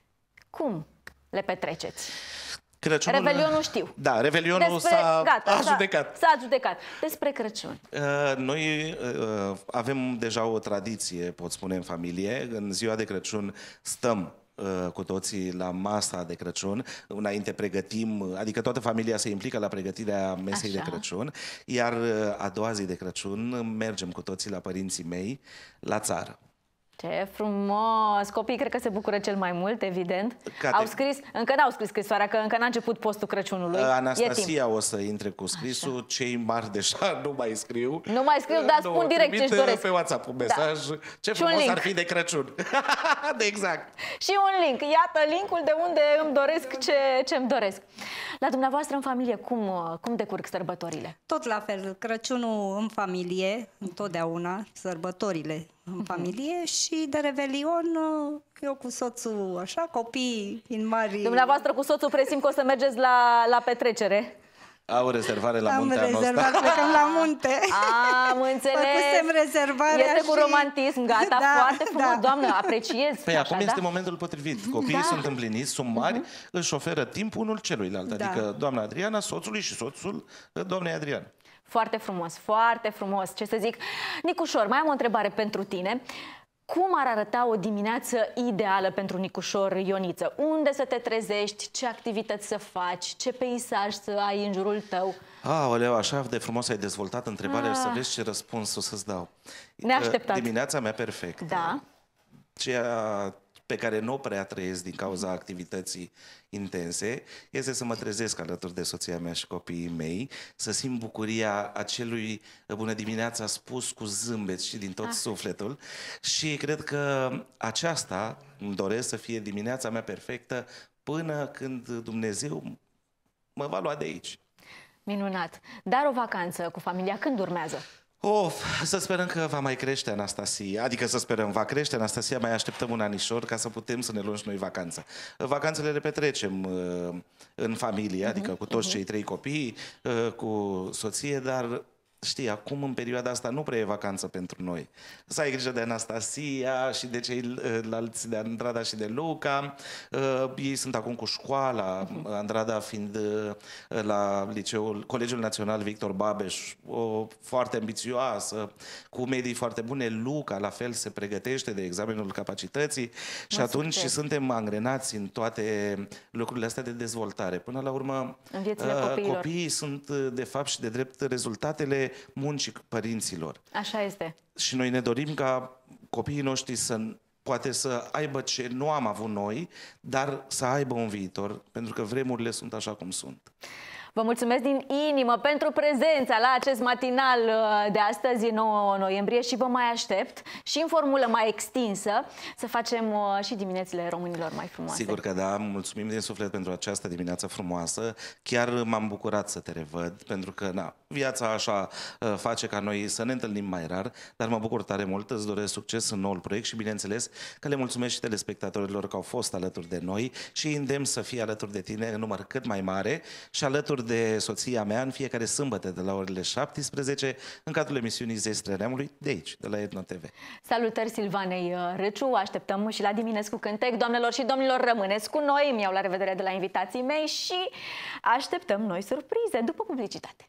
cum le petreceți?
Crăciunul...
Revelionul știu.
Da, Revelionul
Despre...
s-a
Gata,
judecat.
S-a judecat. Despre Crăciun.
Uh, noi uh, avem deja o tradiție, pot spune, în familie. În ziua de Crăciun stăm uh, cu toții la masa de Crăciun. Înainte pregătim, adică toată familia se implică la pregătirea mesei Așa. de Crăciun. Iar uh, a doua zi de Crăciun mergem cu toții la părinții mei, la țară.
Ce frumos! Copiii cred că se bucură cel mai mult, evident.
Cate...
Au scris, încă n-au scris scrisoarea, că încă n-a început postul Crăciunului.
Anastasia o să intre cu scrisul, Așa. Cei mari deja nu mai scriu.
Nu mai scriu, dar
nu,
spun direct ce-și doresc.
Pe WhatsApp un mesaj, da. Ce și frumos ar fi de Crăciun. De exact.
Și un link, iată linkul de unde îmi doresc ce ce-mi doresc. La dumneavoastră în familie, cum, cum decurg sărbătorile?
Tot la fel, Crăciunul în familie, întotdeauna, sărbătorile în familie și de Revelion eu cu soțul, așa, copii în mari...
Dumneavoastră cu soțul presim că o să mergeți la, la petrecere.
Au rezervare la
Am
munte anul ăsta.
rezervat, plecăm la munte.
Am înțeles.
Făcusem rezervarea
Este cu
și-
romantism, gata,
Da,
foarte frumos,
da.
doamnă, apreciez.
Păi
așa,
acum
da?
este momentul potrivit. Copiii
Da.
sunt împliniți, sunt mari, își oferă timp unul celuilalt.
Da.
Adică doamna Adriana, soțului și soțul doamnei Adrian.
Foarte frumos, foarte frumos. Ce să zic? Nicușor, mai am o întrebare pentru tine. Cum ar arăta o dimineață ideală pentru Nicușor Ioniță? Unde să te trezești? Ce activități să faci? Ce peisaj să ai în jurul tău?
Aoleu, așa de frumos ai dezvoltat întrebarea
Ah.
și să vezi ce răspuns o să-ți dau.
Neașteptat.
Dimineața mea perfectă.
Da.
Ceea pe care nu o prea trăiesc din cauza activității intense, este să mă trezesc alături de soția mea și copiii mei, să simt bucuria acelui bună dimineața spus cu zâmbet și din tot
Ah.
sufletul și cred că aceasta îmi doresc să fie dimineața mea perfectă până când Dumnezeu mă va lua de aici.
Minunat. Dar o vacanță cu familia când urmează?
Of, să sperăm că va mai crește Anastasia, adică să sperăm, va crește Anastasia, mai așteptăm un anișor ca să putem să ne luăm și noi vacanța. Vacanțele le petrecem uh, în familie, adică cu toți cei trei copii, uh, cu soție, dar știi, acum în perioada asta nu prea e vacanță pentru noi. Să ai grijă de Anastasia și de ceilalți, de Andrada și de Luca. Uh, ei sunt acum cu școala, Andrada fiind uh, la liceul, Colegiul Național Victor Babeș, o foarte ambițioasă, cu medii foarte bune. Luca, la fel, se pregătește de examenul capacității și
Mă
atunci
succes.
suntem angrenați în toate lucrurile astea de dezvoltare. Până la urmă,
În viețile
uh,
copiilor.
copiii sunt, uh, de fapt și de drept, rezultatele muncii părinților.
Așa este.
Și noi ne dorim ca copiii noștri să poate să aibă ce nu am avut noi, dar să aibă un viitor, pentru că vremurile sunt așa cum sunt.
Vă mulțumesc din inimă pentru prezența la acest matinal uh, de astăzi, nouă noiembrie, și vă mai aștept și în formulă mai extinsă să facem uh, și diminețile românilor mai frumoase.
Sigur că da, mulțumim din suflet pentru această dimineață frumoasă. Chiar m-am bucurat să te revăd, pentru că na, viața așa uh, face ca noi să ne întâlnim mai rar, dar mă bucur tare mult, îți doresc succes în noul proiect și bineînțeles că le mulțumesc și telespectatorilor că au fost alături de noi și îi îndemn să fie alături de tine în număr cât mai mare și alături de soția mea în fiecare sâmbătă de la orele șaptesprezece în cadrul emisiunii Zestrea Neamului de aici, de la Etno T V.
Salutări Silvanei uh, Râciu, așteptăm și la Dimineți cu Cântec. Doamnelor și domnilor, rămâneți cu noi, îmi iau la revedere de la invitații mei și așteptăm noi surprize după publicitate.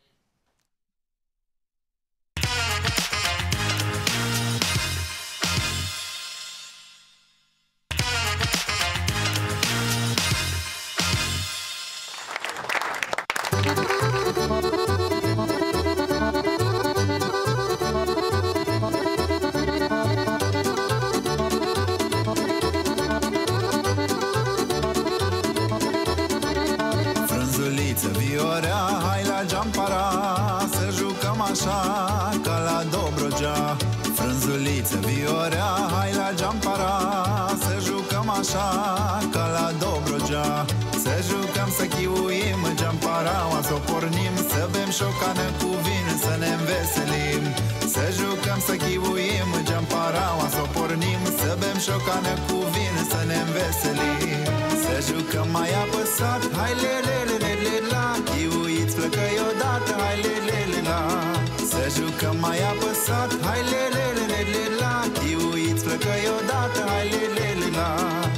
Frunzuliță, viorea, hai la Geampara, să jucăm așa ca la Dobrogea. Frunzuliță, viorea, hai la Geampara, să jucăm așa ca la Dobrogea. Să jucăm, să chiuim Geamparaua, să o pornim, să bem șocană cu vin, să ne înveselim. Să jucăm, să chiuim Geamparaua, să o pornim, să bem șocană cu vin, să ne înveselim. Să jucăm mai apăsat, hai le le le le le la, chiuiți flăcăi odată, hai le le le la. Să jucăm mai apăsat, hai le le le le le la, chiuiți flăcăi odată, hai le le le la.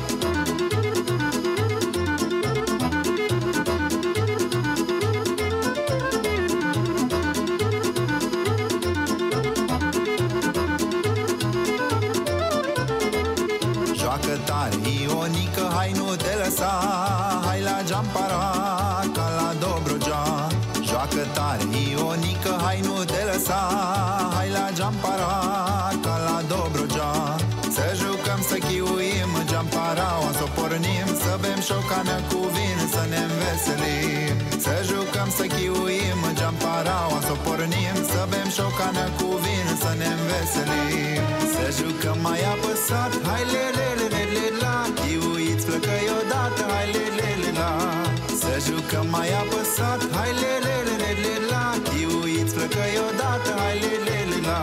Joacă tare, Ionică, hai nu te lăsa, hai la Geampara, ca la Dobrogea. Joacă tare, Ionică, hai nu te lăsa, hai la Geampara, ca la Dobrogea. Să jucăm, să chiuim Geamparaua, să o pornim, să bem șocană cu vin, să ne înveselim. Să jucăm, să chiuim Geamparaua, să o pornim, să bem șocană cu vin, să ne înveselim. Să jucăm mai apăsat, hai le le le le le la, chiuiți flăcăi odată, hai le le le la. Să jucăm mai apăsat, hai le le le le le la, chiuiți flăcăi odată, hai le le le la.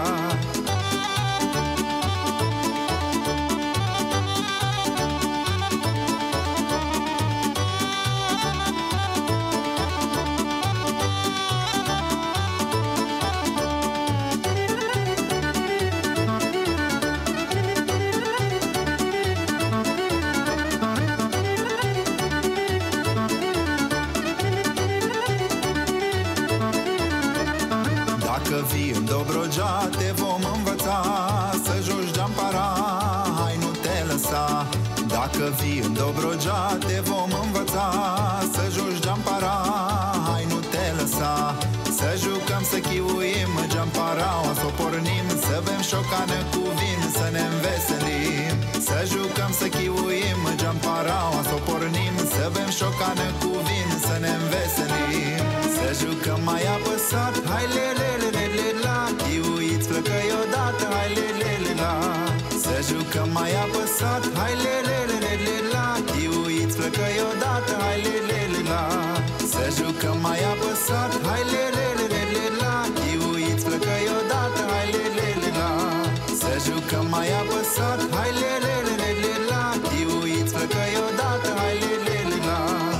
Dacă vii în Dobrogea, te vom învăța să joci geampara, hai nu te lăsa. Dacă vii în Dobrogea, te vom învăța să joci geampara, hai nu te lăsa. Să jucăm, să chiuim geamparaua, să o pornim, să bem șocană cu vin, să ne înveselim. Să jucăm, să chiuim geamparaua, să o pornim, să bem șocană cu vin, să ne înveselim. Să jucăm mai apăsat, hai le le le le le la, chiuiți flăcăi odată, hai le le le la. Să jucăm mai apăsat, hai le le le le le la, chiuiți flăcăi odată, hai le le le la. Să jucăm mai apăsat, hai le le le le le la, chiuiți flăcăi odată, hai le le le la. Să jucăm mai apăsat, hai le le le le le la, chiuiți flăcăi odată, hai le le le la.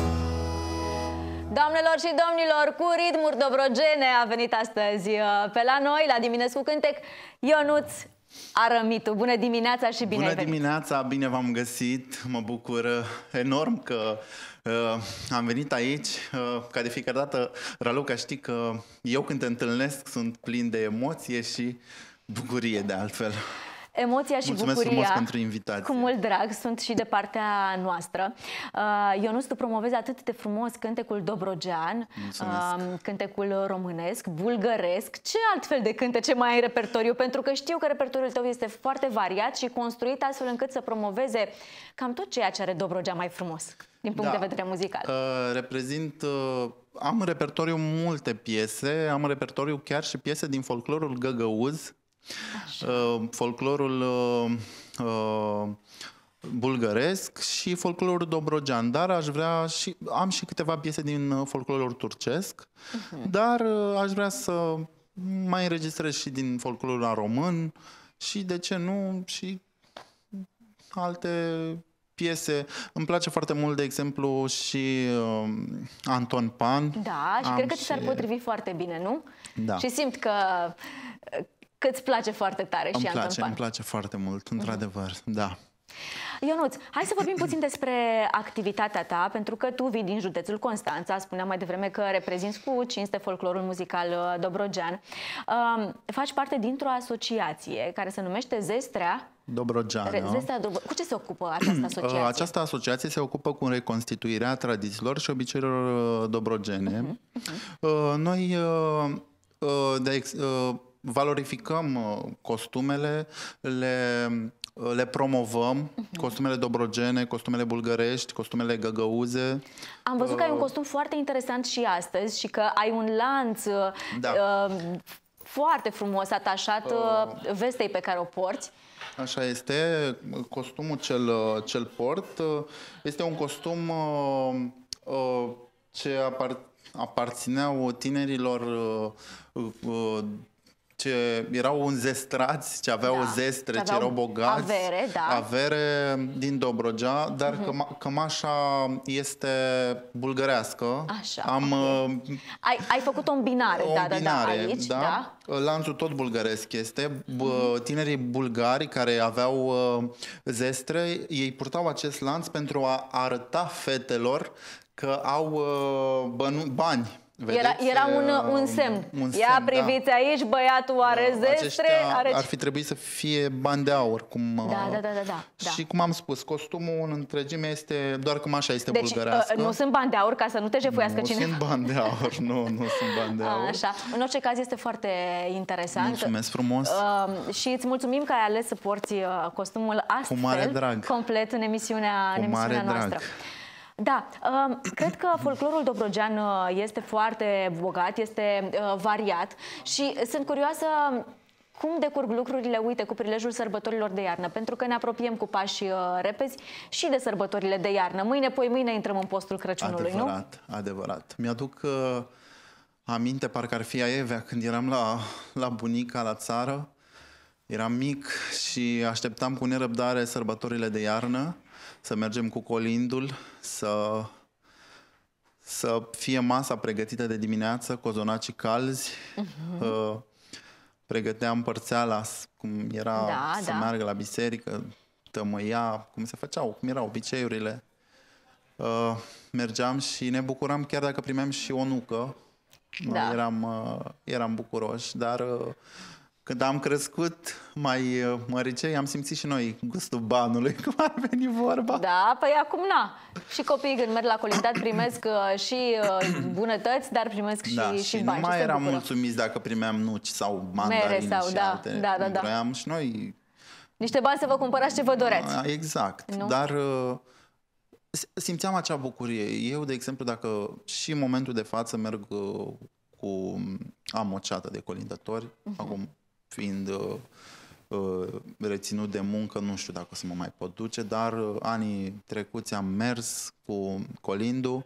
Doamnelor și domnilor, cu ritmuri dobrogene a venit astăzi pe la noi, la Dimineți cu Cântec, Ionuț Arămitu. Bună dimineața și bine
Bună
ai venit!
dimineața, bine v-am găsit, mă bucur enorm că uh, am venit aici. Uh, ca de fiecare dată, Raluca, știi că eu când te întâlnesc sunt plin de emoție și bucurie de altfel.
Emoția și
Mulțumesc
bucuria,
frumos pentru invitație.
cu mult drag, sunt și de partea noastră. Uh, Ionuț, tu promovezi atât de frumos cântecul dobrogean, uh, cântecul românesc, bulgăresc. Ce altfel de cântece mai ai în repertoriu? Pentru că știu că repertoriul tău este foarte variat și construit astfel încât să promoveze cam tot ceea ce are Dobrogea mai frumos, din punct
Da.
de vedere muzical.
Uh, reprezint... Uh, am în repertoriu multe piese, am în repertoriu chiar și piese din folclorul găgăuz, uh, folclorul uh, uh, bulgăresc și folclorul dobrogean, dar aș vrea și am și câteva piese din uh, folclorul turcesc, uh-huh. dar uh, aș vrea să mai înregistrez și din folclorul român și, de ce nu, și alte piese. Îmi place foarte mult, de exemplu, și uh, Anton Pan.
Da, și
Am
cred că ți s-ar
și-
potrivi foarte bine, nu?
Da.
Și simt că că îți place foarte tare
Îmi
și
place,
Anton Pan.
îmi place foarte mult, într-adevăr, da.
Ionuț, hai să vorbim puțin despre activitatea ta, pentru că tu vii din județul Constanța, spuneam mai devreme că reprezinți cu cinste folclorul muzical uh, dobrogean. Uh, faci parte dintr-o asociație care se numește Zestrea.
Dobrogeană.
Re- Zestrea Dobro- Cu ce se ocupă această asociație?
Această asociație se ocupă cu reconstituirea tradițiilor și obiceiurilor uh, dobrogene.
Uh-huh, uh-huh.
Uh, Noi uh, uh, de ex- uh, valorificăm uh, costumele, le, uh, le promovăm, uh-huh. costumele dobrogene, costumele bulgărești, costumele găgăuze.
Am văzut că ai un costum foarte interesant și astăzi și că ai un lanț
Da.
uh, foarte frumos atașat uh, vestei pe care o porți.
Așa este, costumul cel, cel port este un costum uh, uh, ce apar, aparțineau tinerilor uh, uh, ce erau înzestrați, ce aveau
Da,
zestre,
ce
ce
aveau
erau bogați,
avere, da.
avere din Dobrogea, dar
Mhm.
căma, cămașa este bulgărească.
Așa,
Am uh,
Ai, ai făcut o îmbinare,
o
da, da, da,
îmbinare,
aici, da.
Lanțul tot bulgăresc este. Bă, tinerii bulgari care aveau uh, zestre, ei purtau acest lanț pentru a arăta fetelor că au uh, bănu- bani.
Era,
Vedeți?
era un,
Uh,
un semn.
un
Ia
semn,
priviți aici, băiatul are
da.
zestre,
Aceștia
are...
ar fi trebuit să fie bani de aur. Cum, uh,
Da, da, da, da, da, da.
Și cum am spus, costumul în întregime este, doar cămașa este
Deci,
bulgărească.
uh, nu sunt bani de aur, ca să nu te jefuiască
Nu
cineva.
sunt bani de aur, nu, nu sunt bani de aur.
Așa. În orice caz este foarte interesant.
Mulțumesc frumos.
Uh, și îți mulțumim că ai ales să porți uh, costumul astfel,
mare drag.
complet în emisiunea,
Cu
în emisiunea
mare
noastră.
drag.
Da, uh, cred că folclorul dobrogean uh, este foarte bogat, este uh, variat și sunt curioasă cum decurg lucrurile, uite, cu prilejul sărbătorilor de iarnă, pentru că ne apropiem cu pași uh, repezi și de sărbătorile de iarnă. Mâine, poi mâine intrăm în postul Crăciunului,
Adevărat, adevărat. Mi-aduc uh, aminte, parcă ar fi aievea, când eram la, la bunica, la țară. Eram mic și așteptam cu nerăbdare sărbătorile de iarnă, să mergem cu colindul, să, să fie masa pregătită de dimineață, cozonacii calzi.
Uh-huh.
Uh, pregăteam părțeala, cum era
Da,
să
da.
meargă la biserică, tămâia, cum se făceau, cum erau obiceiurile. Uh, mergeam și ne bucuram chiar dacă primeam și o nucă. Noi
Da.
eram, uh, eram bucuroși, dar uh, când am crescut mai uh, măricei, am simțit și noi gustul banului, cum ar veni vorba.
Da, păi acum na. Și copiii când merg la colindat primesc uh, și uh, bunătăți, dar primesc și,
Da,
și,
și
bani.
nu mai
se
eram
bucură.
mulțumiți dacă primeam nuci sau mandarine
sau,
și
da,
alte.
da, da, da.
Vroiam și noi.
Niște bani să vă cumpărați ce vă doreți.
Exact,
Nu?
dar uh, simțeam acea bucurie. Eu, de exemplu, dacă și în momentul de față merg uh, cu... am o ceată de colindători, uh-huh. acum fiind uh, uh, reținut de muncă, nu știu dacă o să mă mai pot duce, dar uh, anii trecuți am mers cu colindu.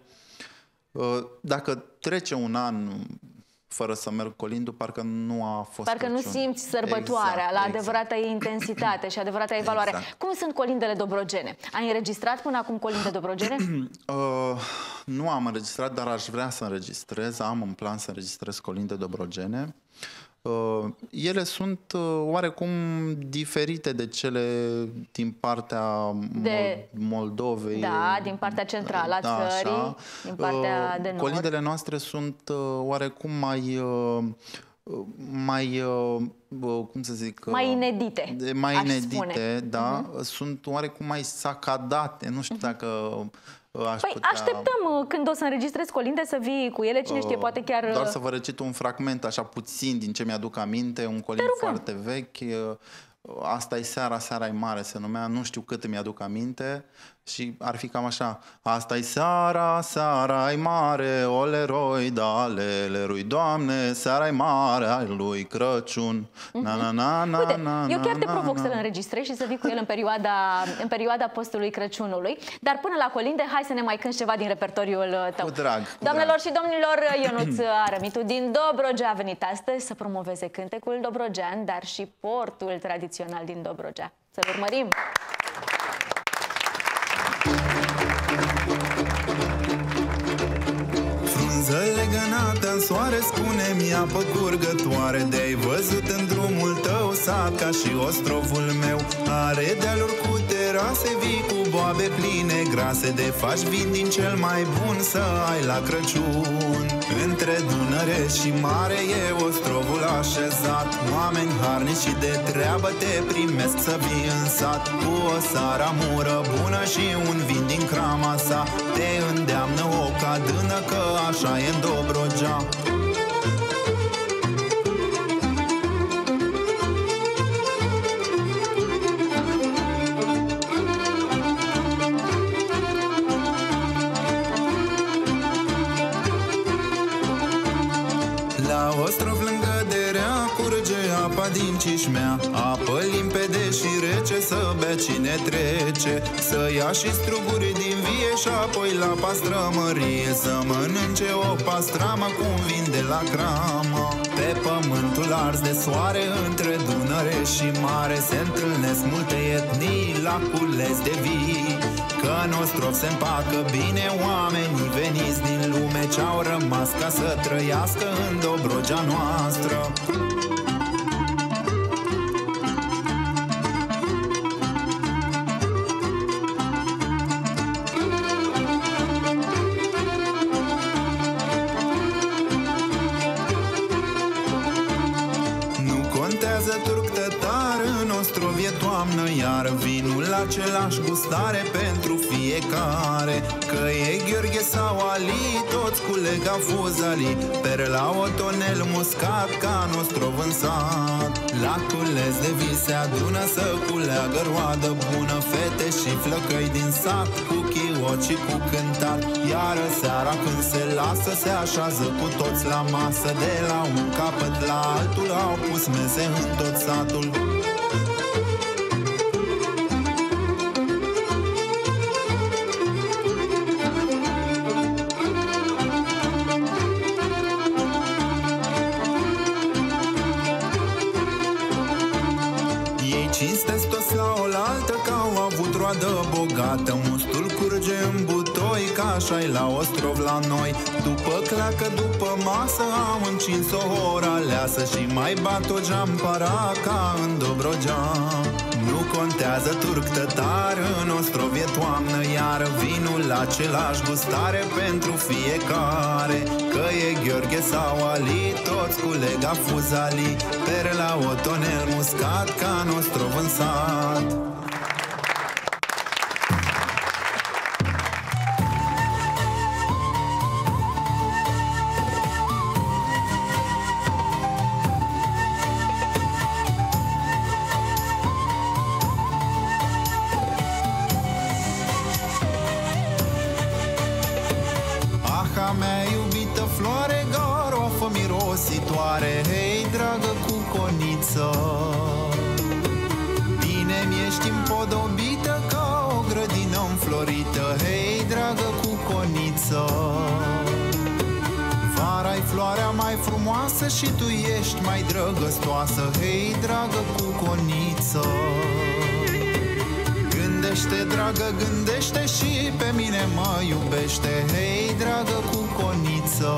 Uh, dacă trece un an fără să merg colindu, parcă nu a fost
Parcă nu
Crăciun.
simți sărbătoarea
Exact,
la
exact.
adevărata ei intensitate și adevărata ei valoare.
Exact.
Cum sunt colindele dobrogene? Ai înregistrat până acum colinde dobrogene?
Uh, nu am înregistrat, dar aș vrea să înregistrez. Am în plan să înregistrez colinde dobrogene. Uh, ele sunt uh, oarecum diferite de cele din partea
De-
Mol- Moldovei.
Da, din partea centrală a
Da,
țării,
așa.
din partea
Uh,
de nord.
Colindele noastre sunt uh, oarecum mai... Uh, mai, uh, uh, cum să zic... uh,
Mai inedite,
de- mai
aș
inedite,
spune.
da. Uh-huh. Sunt oarecum mai sacadate. Nu știu dacă uh, aș
Păi
putea...
așteptăm uh, când o să înregistrezi colinde să vii cu ele, cine știe,
Uh,
poate chiar...
Doar
uh,
să vă recit un fragment, așa puțin, din ce mi-aduc aminte, un colind foarte vechi. uh, Asta e seara, seara e mare, se numea, nu știu cât îmi aduc aminte, și ar fi cam așa: asta e seara, seara e mare, oleroi, dalelerui, Doamne, seara e mare, ai lui Crăciun. Na, na, na, na,
Uite,
na,
eu chiar te
na,
provoc
na.
să-l înregistrezi și să vii cu el în perioada, în perioada postului Crăciunului. Dar până la colinde, hai să ne mai cânti ceva din repertoriul uh, tău.
Cu drag, cu
Doamnelor
drag.
și domnilor, Ionuț Arămitu din Dobrogea a venit astăzi să promoveze cântecul dobrogean, dar și portul tradițional din Dobrogea. Să-l urmărim!
Frunză legănată în soare, spune-mi apă curgătoare, de-ai văzut în drumul tău sat ca și ostrovul meu. Are dealuri cu terase vii, cu boabe pline grase, de faci vin din cel mai bun să ai la Crăciun. Între Dunăre și mare e ostrovul așezat, oameni harnici și de treabă te primesc să vii în sat. Cu o saramură bună și un vin din crama sa, te îndeamnă o cadână că așa e în Dobrogea. La ostrov lângă derea curge apa din Cișmea, apă limpede și rece să bea cine trece, să ia și struguri din vie și apoi la pastrămărie să mănânce o pastramă cu un vin de la cramă. Pe pământul ars de soare, între Dunăre și mare, se întâlnesc multe etnii la cules de vii, că în ostrov se împacă bine oamenii veniți din lume ce-au rămas ca să trăiască în Dobrogea noastră. Nu contează turc tătar, în ostrov e toamnă iar, vinul același gustare pentru fiecare. Că e Gheorghe sau Ali, toți culeg au fuzali, per la otonel muscat ca în ostrov în sat. La cules de vii se adună să culeagă roadă bună, fete și flăcăi din sat, cu chiot și cu cântat. Iar seara când se lasă, se așează cu toți la masă, de la un capăt la altul au pus mese în tot satul. Ei cinstesc toți la oaltă că au avut roadă bogată, mustul curge în butoi ca așa-i la ostrov la noi. După clacă, după masă am încins o ora aleasă și mai bat o geampara ca în Dobrogea. Nu contează turc tătar, în nostru e toamnă, iar vinul același gustare pentru fiecare. Că e Gheorghe sau Ali, toți cu lega fuzali, perla, otonel, muscat, ca nostru în sat. Hei, dragă cuconiță, bine mi-ești împodobită ca o grădină înflorită. Hei, dragă cuconiță, vara-i floarea mai frumoasă și tu ești mai drăgăstoasă. Hei, dragă cuconiță, gândește, dragă, gândește și pe mine mă iubește. Hei, dragă cuconiță,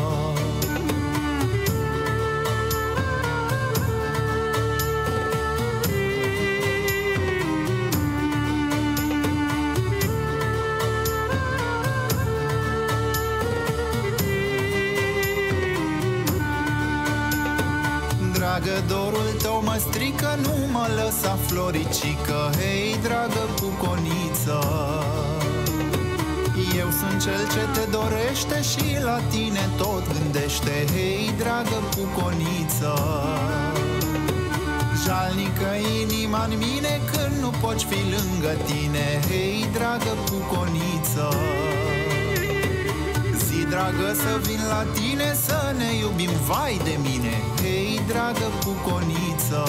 dragă, dorul tău mă strică, nu mă lăsa floricică. Hei, dragă cuconiță, eu sunt cel ce te dorește și la tine tot gândește. Hei, dragă cuconiță, jalnică inima în mine când nu poți fi lângă tine. Hei, dragă cuconiță, zi, dragă, să vin la tine să ne iubim, vai de mine. Hei, dragă cuconiță,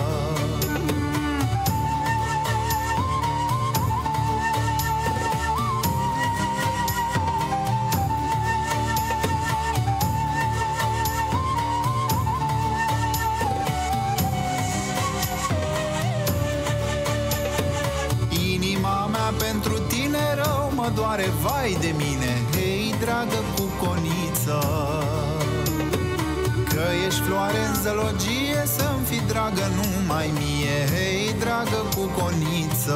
inima mea pentru tine rău mă doare, vai de mine. Hei, dragă cuconiță, că ești floare în zălogie, să-mi fi dragă numai mie. Hei, dragă cuconiță,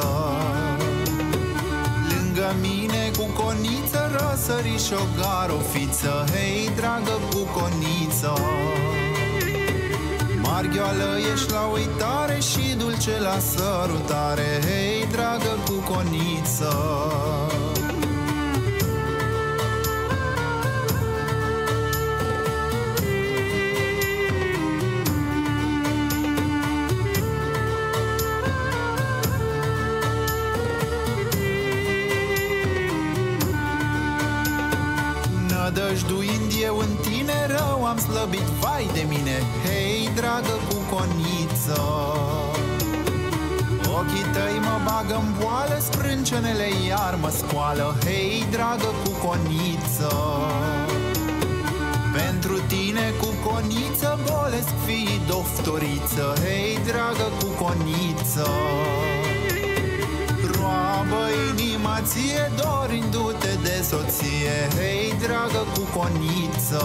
lângă mine cuconiță, răsărișogar o fiță. Hei, dragă cuconiță, marghioală ești la uitare și dulce la sărutare. Hei, dragă cuconiță, nădăjduind eu în tine, rău am slăbit, vai de mine. Hei, dragă cuconiță, ochii tăi mă bagă-n boală, sprâncenele iar mă scoală. Hei, dragă cuconiță, pentru tine cuconiță, bolesc fii doftoriță. Hei, dragă cuconiță, roabă inima ție, dorindu-te de soție. Hei, dragă cuconiță,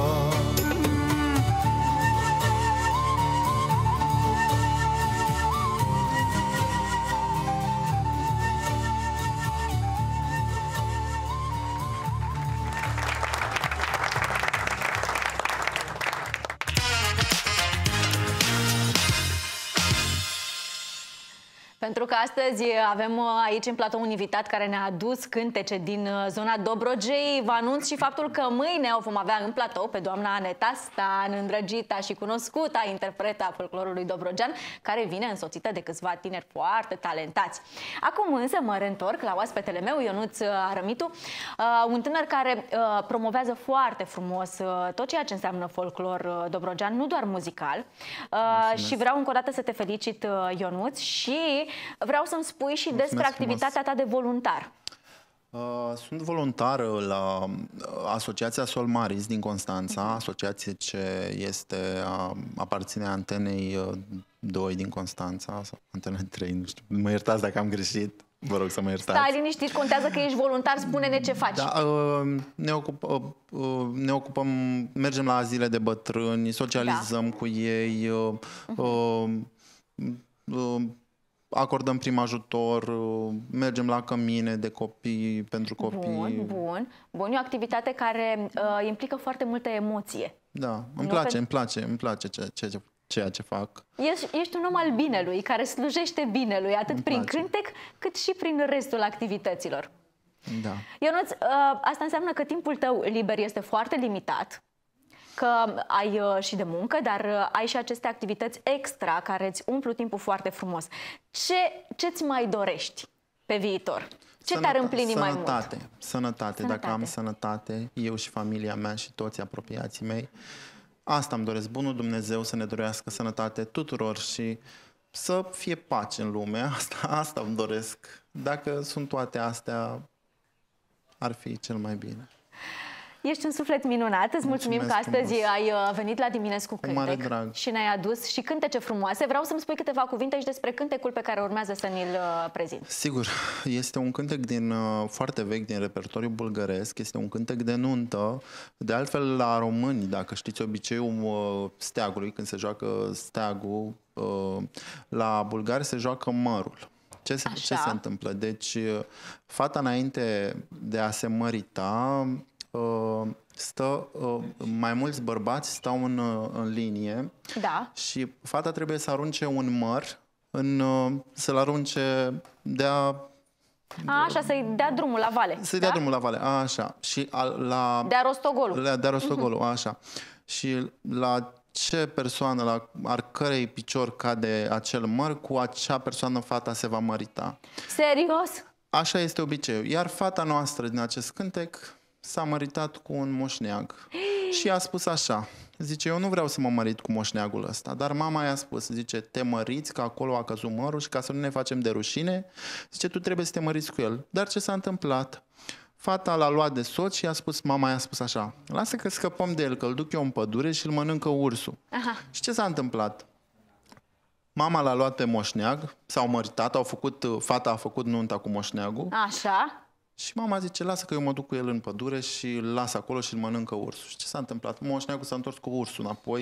Pentru că astăzi avem aici în platou un invitat care ne-a adus cântece din zona Dobrogei. Vă anunț și faptul că mâine o vom avea în platou pe doamna Aneta Stan, îndrăgita și cunoscuta interpretă a folclorului dobrogean, care vine însoțită de câțiva tineri foarte talentați. Acum însă mă reîntorc la oaspetele meu, Ionuț Arămitu, un tânăr care promovează foarte frumos tot ceea ce înseamnă folclor dobrogean, nu doar muzical. Mulțumesc. Și vreau încă o dată să te felicit, Ionuț, și vreau să-mi spui și Mulțumesc despre activitatea frumos. ta de voluntar.
Sunt voluntar la Asociația Sol Maris din Constanța, uh-huh. asociație ce este, aparține Antenei doi din Constanța, sau Antena trei, nu știu, mă iertați dacă am greșit, vă rog să mă iertați.
Stai liniștit, contează că ești voluntar, spune-ne ce faci.
Da, ne, ocup, ne ocupăm, mergem la azile de bătrâni, socializăm da. cu ei, uh-huh. acordăm prim ajutor, mergem la cămine de copii, pentru copii.
Bun, bun. Bun, e o activitate care uh, implică foarte multă emoție.
Da, îmi
Nu
place,
pe-
îmi place, îmi place ceea ce, ceea ce fac.
Ești, ești un om al binelui, care slujește binelui, atât
Îmi
prin
place.
cântec, cât și prin restul activităților.
Da.
Ionuț, uh, asta înseamnă că timpul tău liber este foarte limitat, că ai uh, și de muncă, dar uh, ai și aceste activități extra care îți umplu timpul foarte frumos. Ce, ce-ți mai dorești pe viitor? Ce te-ar
Sănăta-
împlini mai mult?
sănătate, Sănătate. Dacă am
Sănătate.
sănătate, eu și familia mea și toți apropiații mei, asta îmi doresc. Bunul Dumnezeu să ne dorească sănătate tuturor și să fie pace în lume. Asta, asta îmi doresc. Dacă sunt toate astea, ar fi cel mai bine.
Ești un suflet minunat, îți mulțumim că astăzi
frumos.
ai uh, venit la Diminescu
Cu mare
Cântec
drag.
și ne-ai adus și cântece frumoase. Vreau să-mi spui câteva cuvinte și despre cântecul pe care urmează să ni-l uh, prezinți.
Sigur, este un cântec din, uh, foarte vechi din repertoriul bulgăresc, este un cântec de nuntă. De altfel, la români, dacă știți obiceiul uh, steagului, când se joacă steagul, uh, la bulgari se joacă mărul. Ce se, ce se întâmplă? Deci, uh, fata înainte de a se mărita, uh, stă, uh, mai mulți bărbați stau în, uh, în linie
Da.
și fata trebuie să arunce un măr, în, uh, să-l arunce de a
A, așa, să-i dea drumul la vale.
să-i dea drumul la vale, a, așa. Și a, la...
De Rostogolul.
La, de Rostogolul, așa. Și la ce persoană, la al cărei picior cade acel măr, cu acea persoană fata se va mărita.
Serios?
Așa este obiceiul. Iar fata noastră din acest cântec s-a măritat cu un moșneag. Și a spus așa, zice, eu nu vreau să mă mărit cu moșneagul ăsta, dar mama i-a spus, zice, te măriți, că acolo a căzut mărul și ca să nu ne facem de rușine, zice, tu trebuie să te măriți cu el. Dar ce s-a întâmplat? Fata l-a luat de soț și a spus, mama i-a spus așa, lasă că scăpăm de el, că îl duc eu în pădure și îl mănâncă ursul.
Aha.
Și ce s-a întâmplat? Mama l-a luat pe moșneag, s-au măritat, au făcut, fata a făcut nunta cu moșneagul.
Așa.
Și mama zice, lasă că eu mă duc cu el în pădure și îl las acolo și îl mănâncă ursul. Și ce s-a întâmplat? Moșneagul s-a întors cu ursul înapoi.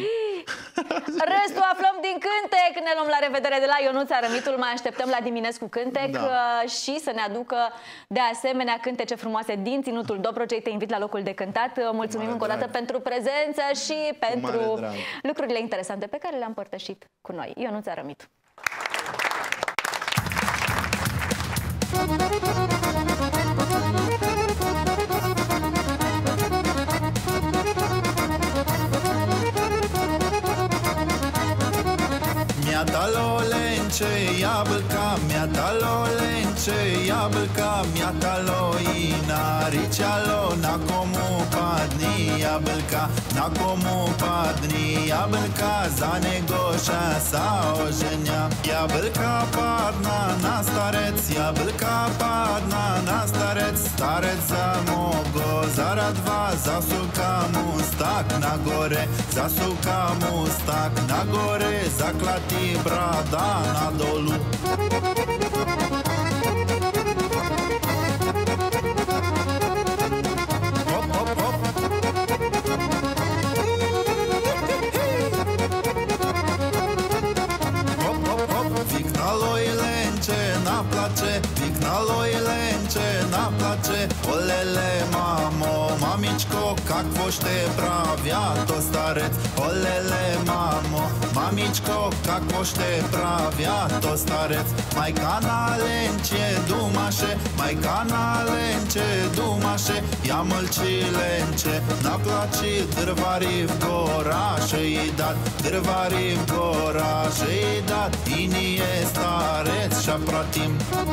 Restul aflăm din cântec. Ne luăm la revedere de la Ionuț Arămitul. Mai așteptăm la Diminescu Cântec
Da.
uh, și să ne aducă de asemenea cântece frumoase din Ținutul Dobrogei. Te invit la locul de cântat. Uh, Mulțumim încă o dată pentru prezență și pentru
mare drag.
lucrurile interesante pe care le-am împărtășit cu noi. Ionuț Arămit.
Mi-a lolence, jablka, mi-a lolence, jablka, mi-a loina, ricialo, na komu padni jablka, na komu padni jablka, za negoša sa oženja. Jablka padna na starec, jablka padna na starec, starec za mogo, zara dva, zasuka mu stak na gore, zasuka mu stak na gore, zaklati brada na dolu. Hop, hop, hop. Hop, hop, hop. Vicnaloi lence na place, vicnaloi lence na place. Olele mamo, mamičko, kakvo šte pravja to starec. Olele mamo, mamičko, kakvo šte pravja to starec. Majka na lence dumaše, majka na lence dumaše. Ja mlči lence na plači, drvari v goraše i dat, drvari v goraše i dat. I nije starec šapratim.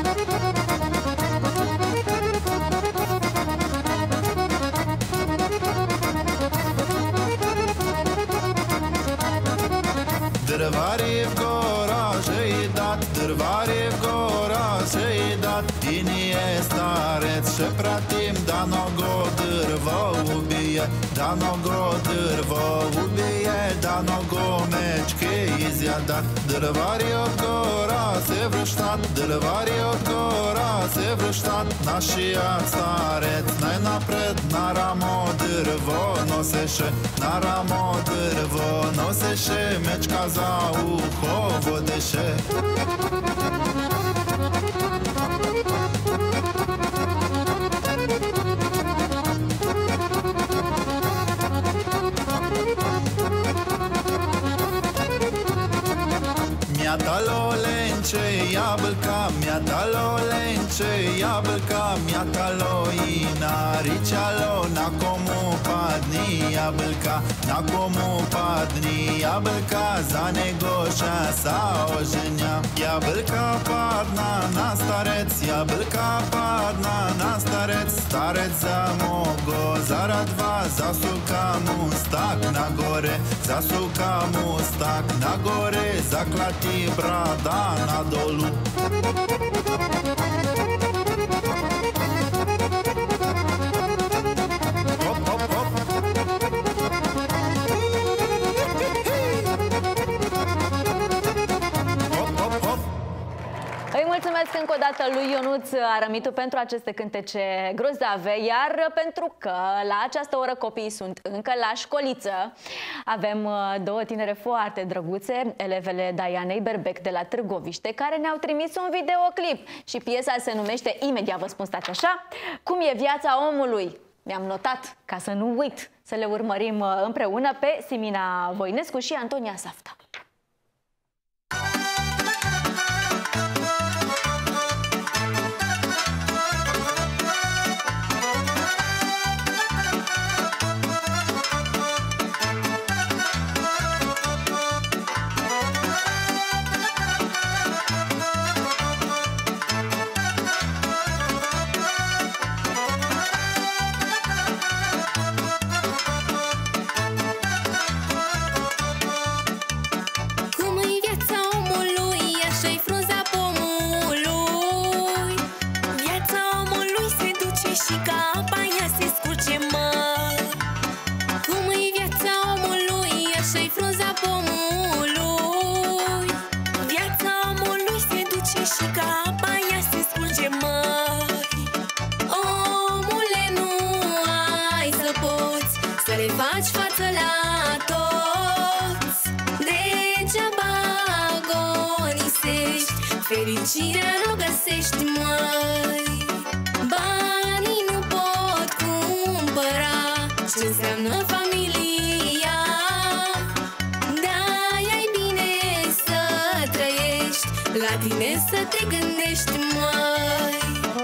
Drvari v goraže i dat, drvari v goraže i dat. I nije starec šapratim, da nogo drvo ubije, da nogo drvo ubije, da nogo mečke izjadat. Drvari od gora se vrštat, drvari od gora se vrštat. Našija starec najnapred na ramo drvo noseše, na ramo drvo noseše, mečka za uho vodeše. miata lolence, ia bălca, miata lolence, ia bălca, miata loina, ricialo, na komu padni, ia bălca, na komu padni, ia bălca, za negoșa sa oženja, ia bălca padna na starec, ia bălca padna na starec, starec za mogo, zarad dva, zasuka mu stak na gore, zasuka mu stak na gore, zaklati brada na dolu. Hop, hop, hop.
Îi mulțumesc încă o dată lui Ionuț Arămitu pentru aceste cântece grozave, iar pentru că la această oră copiii sunt încă la școliță, avem două tinere foarte drăguțe, elevele Dianei Berbec de la Târgoviște, care ne-au trimis un videoclip și piesa se numește, imediat vă spun, stați așa, Cum e viața omului. Mi-am notat ca să nu uit să le urmărim împreună pe Simina Voinescu și Antonia Safta.
Fericirea nu găsești, măi, banii nu pot cumpăra ce înseamnă familia. De-aia-i bine să trăiești, la tine să te gândești, măi.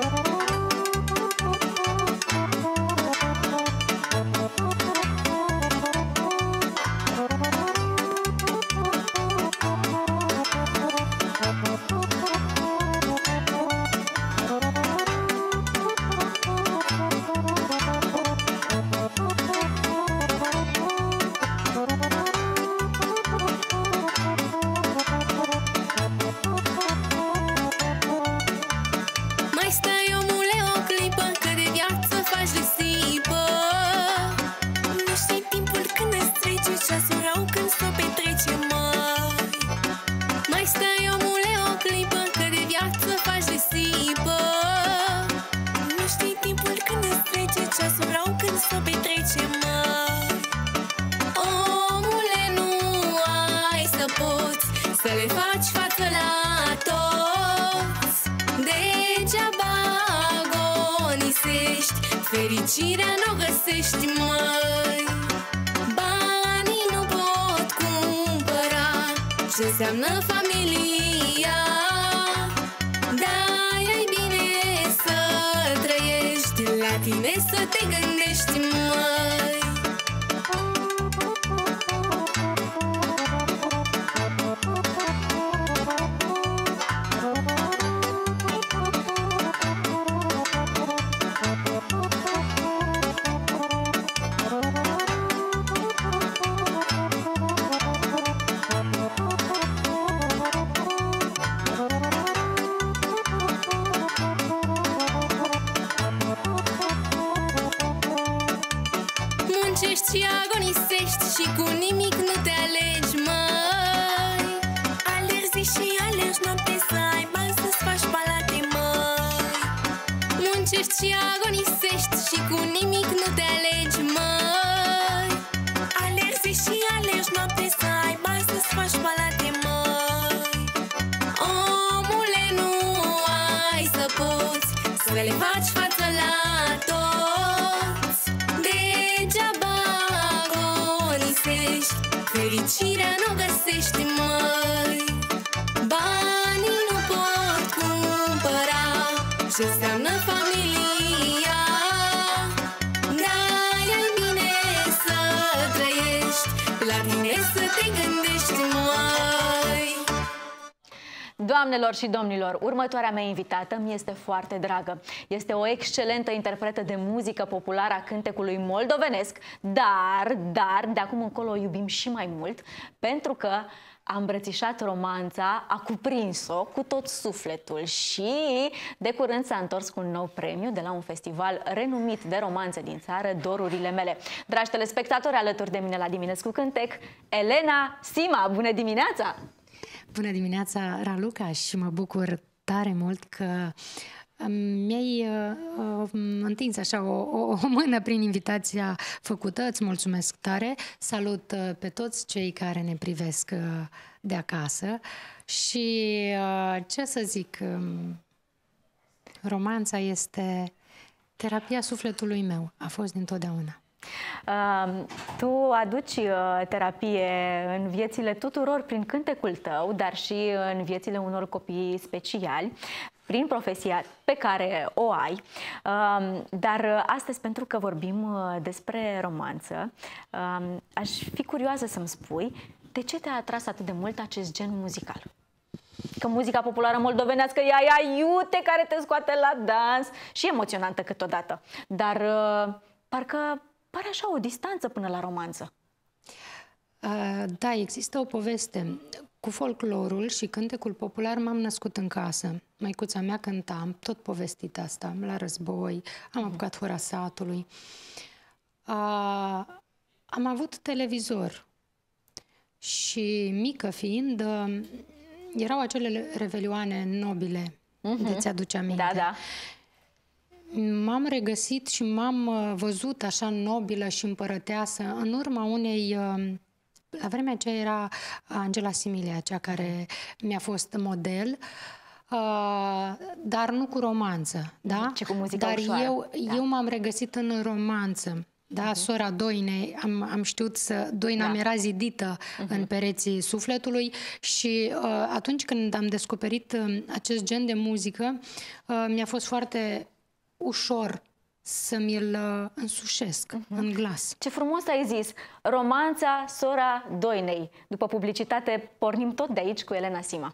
Fericirea n-o găsești, măi, banii nu pot cumpăra ce înseamnă familia. De-aia-i bine să trăiești, la tine să te gândești, măi. Și agonisești și cu nimic nu te alegi, măi. Alerzi și alergi noapte să ai bani să-ți faci palate, măi. Muncești și agonisești și cu nimic nu te alegi, măi. Alerzi și alergi noapte să ai bani să-ți faci palate, măi. Omule, nu ai să poți să le faci față la toți. Degeaba fericirea n-o găsești, măi, ce înseamnă familia. Da, e bine să trăiești, la tine să te gândești, mai.
Doamnelor și domnilor, următoarea mea invitată mi este foarte dragă. Este o excelentă interpretă de muzică populară a cântecului moldovenesc, dar, dar, de acum încolo o iubim și mai mult, pentru că a îmbrățișat romanța, a cuprins-o cu tot sufletul și de curând s-a întors cu un nou premiu de la un festival renumit de romanțe din țară, Dorurile mele. Dragi telespectatori, alături de mine la Dimineți cu Cântec, Elena Sima. Bună dimineața!
Bună dimineața, Raluca, și mă bucur tare mult că mi-ai uh, întins așa o, o, o mână prin invitația făcută. Îți mulțumesc tare. Salut uh, pe toți cei care ne privesc uh, de acasă și uh, ce să zic, um, romanța este terapia sufletului meu. A fost dintotdeauna.
Uh, tu aduci uh, terapie în viețile tuturor prin cântecul tău, dar și în viețile unor copii speciali, prin profesia pe care o ai. Uh, dar astăzi, pentru că vorbim uh, despre romanță, uh, aș fi curioasă să-mi spui de ce te-a atras atât de mult acest gen muzical? Că muzica populară moldovenească e aia iute care te scoate la dans și emoționantă câteodată, dar uh, parcă pare așa o distanță până la romanță.
Uh, da, există o poveste. Cu folclorul și cântecul popular m-am născut în casă. Măicuța mea cânta, tot povestit asta, la război, am apucat hora satului. Uh, am avut televizor și, mică fiind, uh, erau acele revelioane nobile, uh-huh. de ți-aduce aminte.
Da, da.
M-am regăsit și m-am văzut așa nobilă și împărăteasă în urma unei... La vremea aceea era Angela Similea, cea care mi-a fost model, dar nu cu romanță, da?
Ce cu muzică
dar
ușoară.
eu,
da.
eu m-am regăsit în romanță. Da, uh-huh. Sora Doinei, am, am știut să... Doina da. mi-era zidită uh-huh. în pereții sufletului și uh, atunci când am descoperit uh, acest gen de muzică, uh, mi-a fost foarte ușor să mi-l uh, însușesc uh-huh. în glas.
Ce frumos ai zis! Romanța Sora Doinei. După publicitate pornim tot de aici cu Elena Sima.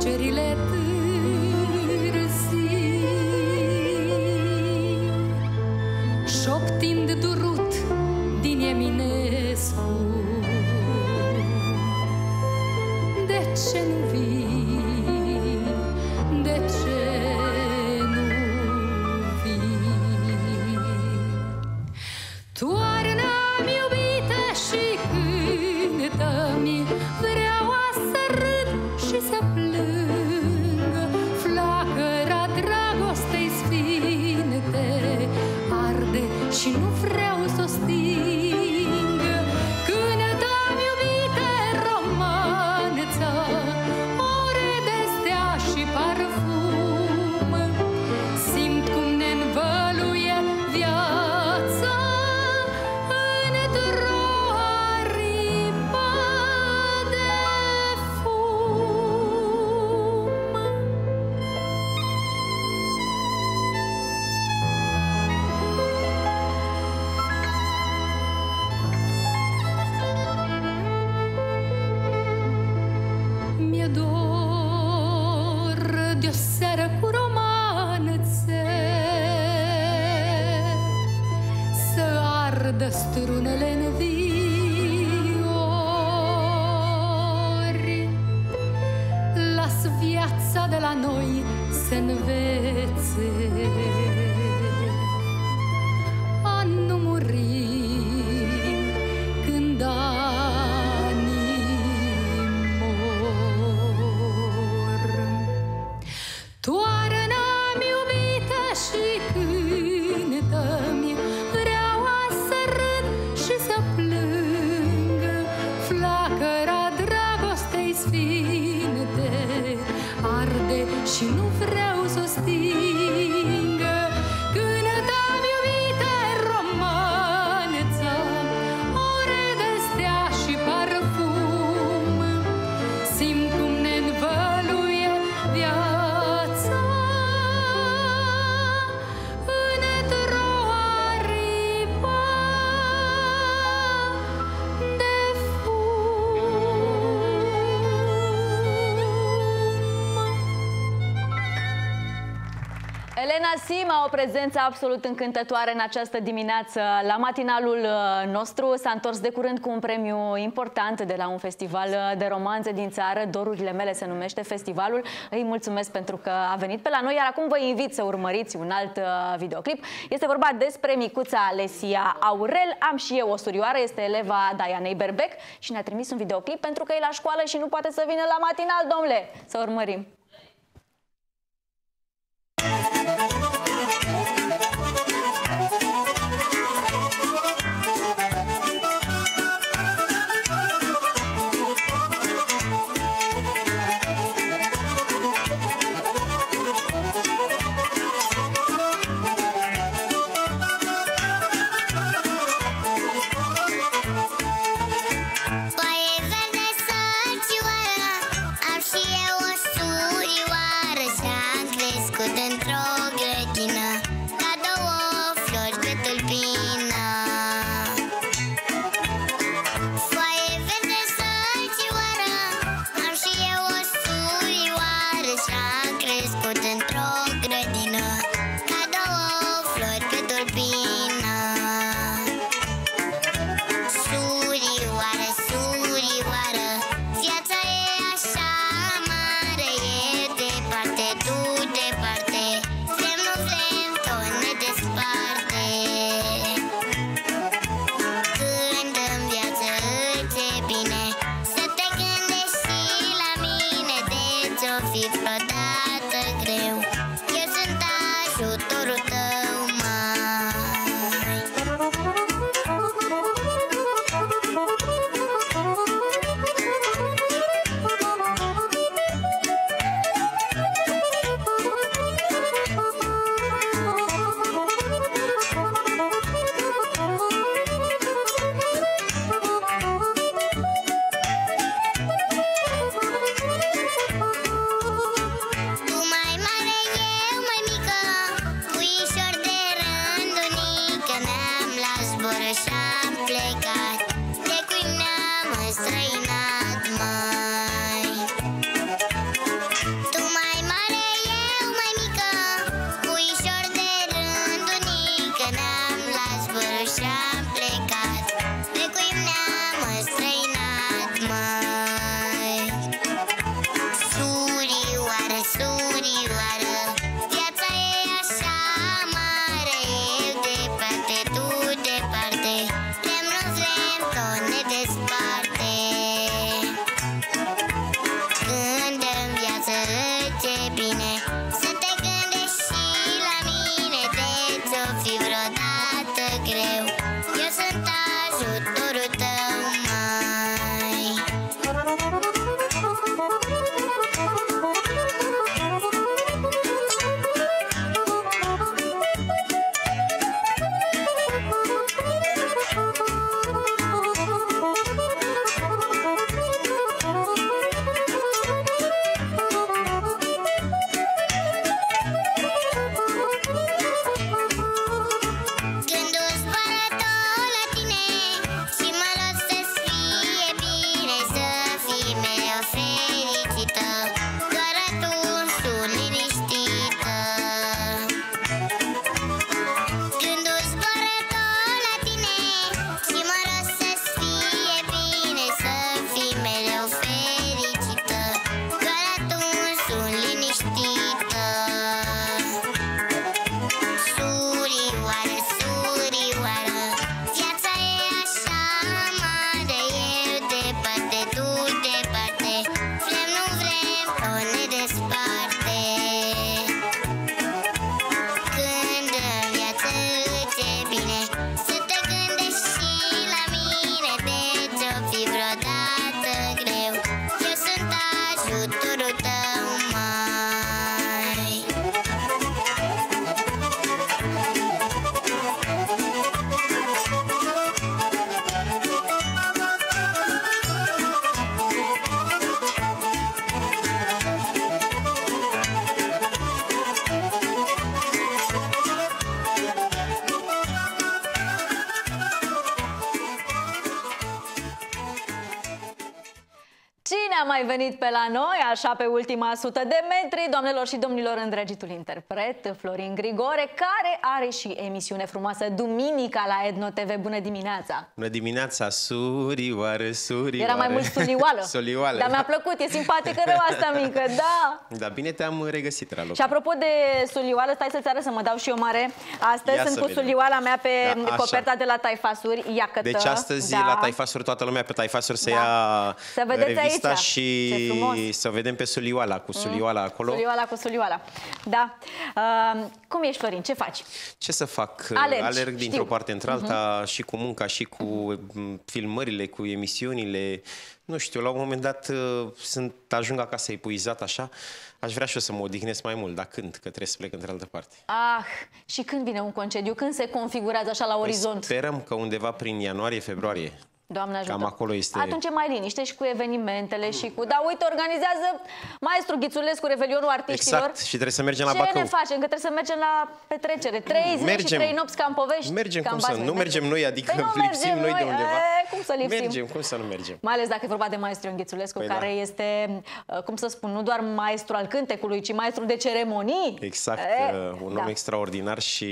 plângerile târzii, șoptind durut din Eminescu. De ce nu vii? De ce nu vii? Toarnă-mi iubite și cântă-mi, vreau să râd și să plâng. Flacăra dragostei sfinte arde și nu vreau să o sting. Cântă-mi iubite romanță, ore de stea și parfum. Simt cum ne învăluie viața într-o aripă de fum. Mi-e dor de o seară cu romanțe, să ardă strunele în viori. Las viața de la noi să învețe a nu muri când anii mor. Toarnă-mi iubite și cântă-mi, vreau să râd și să plâng. Flacăra dragostei sfinte arde și nu vreau să o sting. Cântă-mi iubite romanță, ore de stea și parfum. Simt cum ne învăluie viața într-o aripă de fum.
Elena Sima, o prezență absolut încântătoare în această dimineață la matinalul uh, nostru. S-a întors de curând cu un premiu important de la un festival uh, de romanțe din țară. Dorurile mele se numește festivalul. Îi mulțumesc pentru că a venit pe la noi, iar acum vă invit să urmăriți un alt uh, videoclip. Este vorba despre micuța Alesia Aurel. Am și eu o surioară, este eleva Dianei Berbec și ne-a trimis un videoclip pentru că e la școală și nu poate să vină la matinal, domnule. Să urmărim.
Foaie verde sălcioară, am și eu o surioară și-am crescut într-o grădină, ca două flori pe tulpină. Foaie verde sălcioară, am și eu o surioară și-am crescut într-o grădină, ca două flori pe tulpină. Surioară, surioară, viața e așa mare, e departe, tu departe, vrem, nu vrem, tot ne desparte. Când în viață îți e bine, să te gândești și la mine, de ți-o fi vreodată greu, eu sunt ajutorul tău, mai.
Bine a mai venit pe la noi, așa pe ultima sută de metri, doamnelor și domnilor, îndrăgitul interpret Florin Grigore, care are și emisiune frumoasă duminica la Edno T V. Bună dimineața!
Bună dimineața, surioară, surioară.
Era mai mult sulioală.
Solioală.
Dar mi-a plăcut, e simpatică rău asta mică, da!
Da, bine te-am regăsit, Raluca.
Și apropo de sulioală, stai să-ți arăt să mă dau și eu mare. Astăzi
Ia
sunt cu
vedem.
sulioala mea pe
Da,
coperta de la Taifasuri, iacătă.
Deci astăzi
da.
la Taifasuri, toată lumea pe Taifasuri să
Da.
ia
Să vedeți
revista
aici.
și
Ce frumos.
să vedem pe sulioala, cu sulioala acolo.
Sulioala cu sulioala. Da. Uh, cum ești, Florin? Ce faci?
Ce să fac?
Alergi,
Alerg dintr-o
știu.
parte într-alta, uh-huh. și cu munca, și cu m, filmările, cu emisiunile. Nu știu, la un moment dat uh, sunt, ajung acasă epuizat așa. Aș vrea și eu să mă odihnesc mai mult, dar când? Că trebuie să plec într-altă parte.
Ah, și când vine un concediu? Când se configurează așa la orizont?
Păi sperăm că undeva prin ianuarie-februarie.
Doamne ajută.
Cam acolo este...
Atunci e mai liniște și cu evenimentele și cu... Da, uite, organizează maestru Ghițulescu Revelionul Artiștilor.
Exact, și trebuie să mergem la
Ce
Bacău.
ne facem? Că trebuie să mergem la petrecere. Trei zile
Mergem.
și trei nopți ca în povești.
Mergem,
ca
cum
în
să
basme.
nu mergem noi, adică
Păi nu
lipsim
mergem
noi de undeva.
E, cum să lipsim?
Mergem, cum să nu mergem?
Mai ales dacă e vorba de maestru Ion Ghițulescu,
Păi
care
da.
este, cum să spun, nu doar maestru al cântecului, ci maestru de ceremonii.
Exact,
E,
uh, un
da.
om extraordinar și,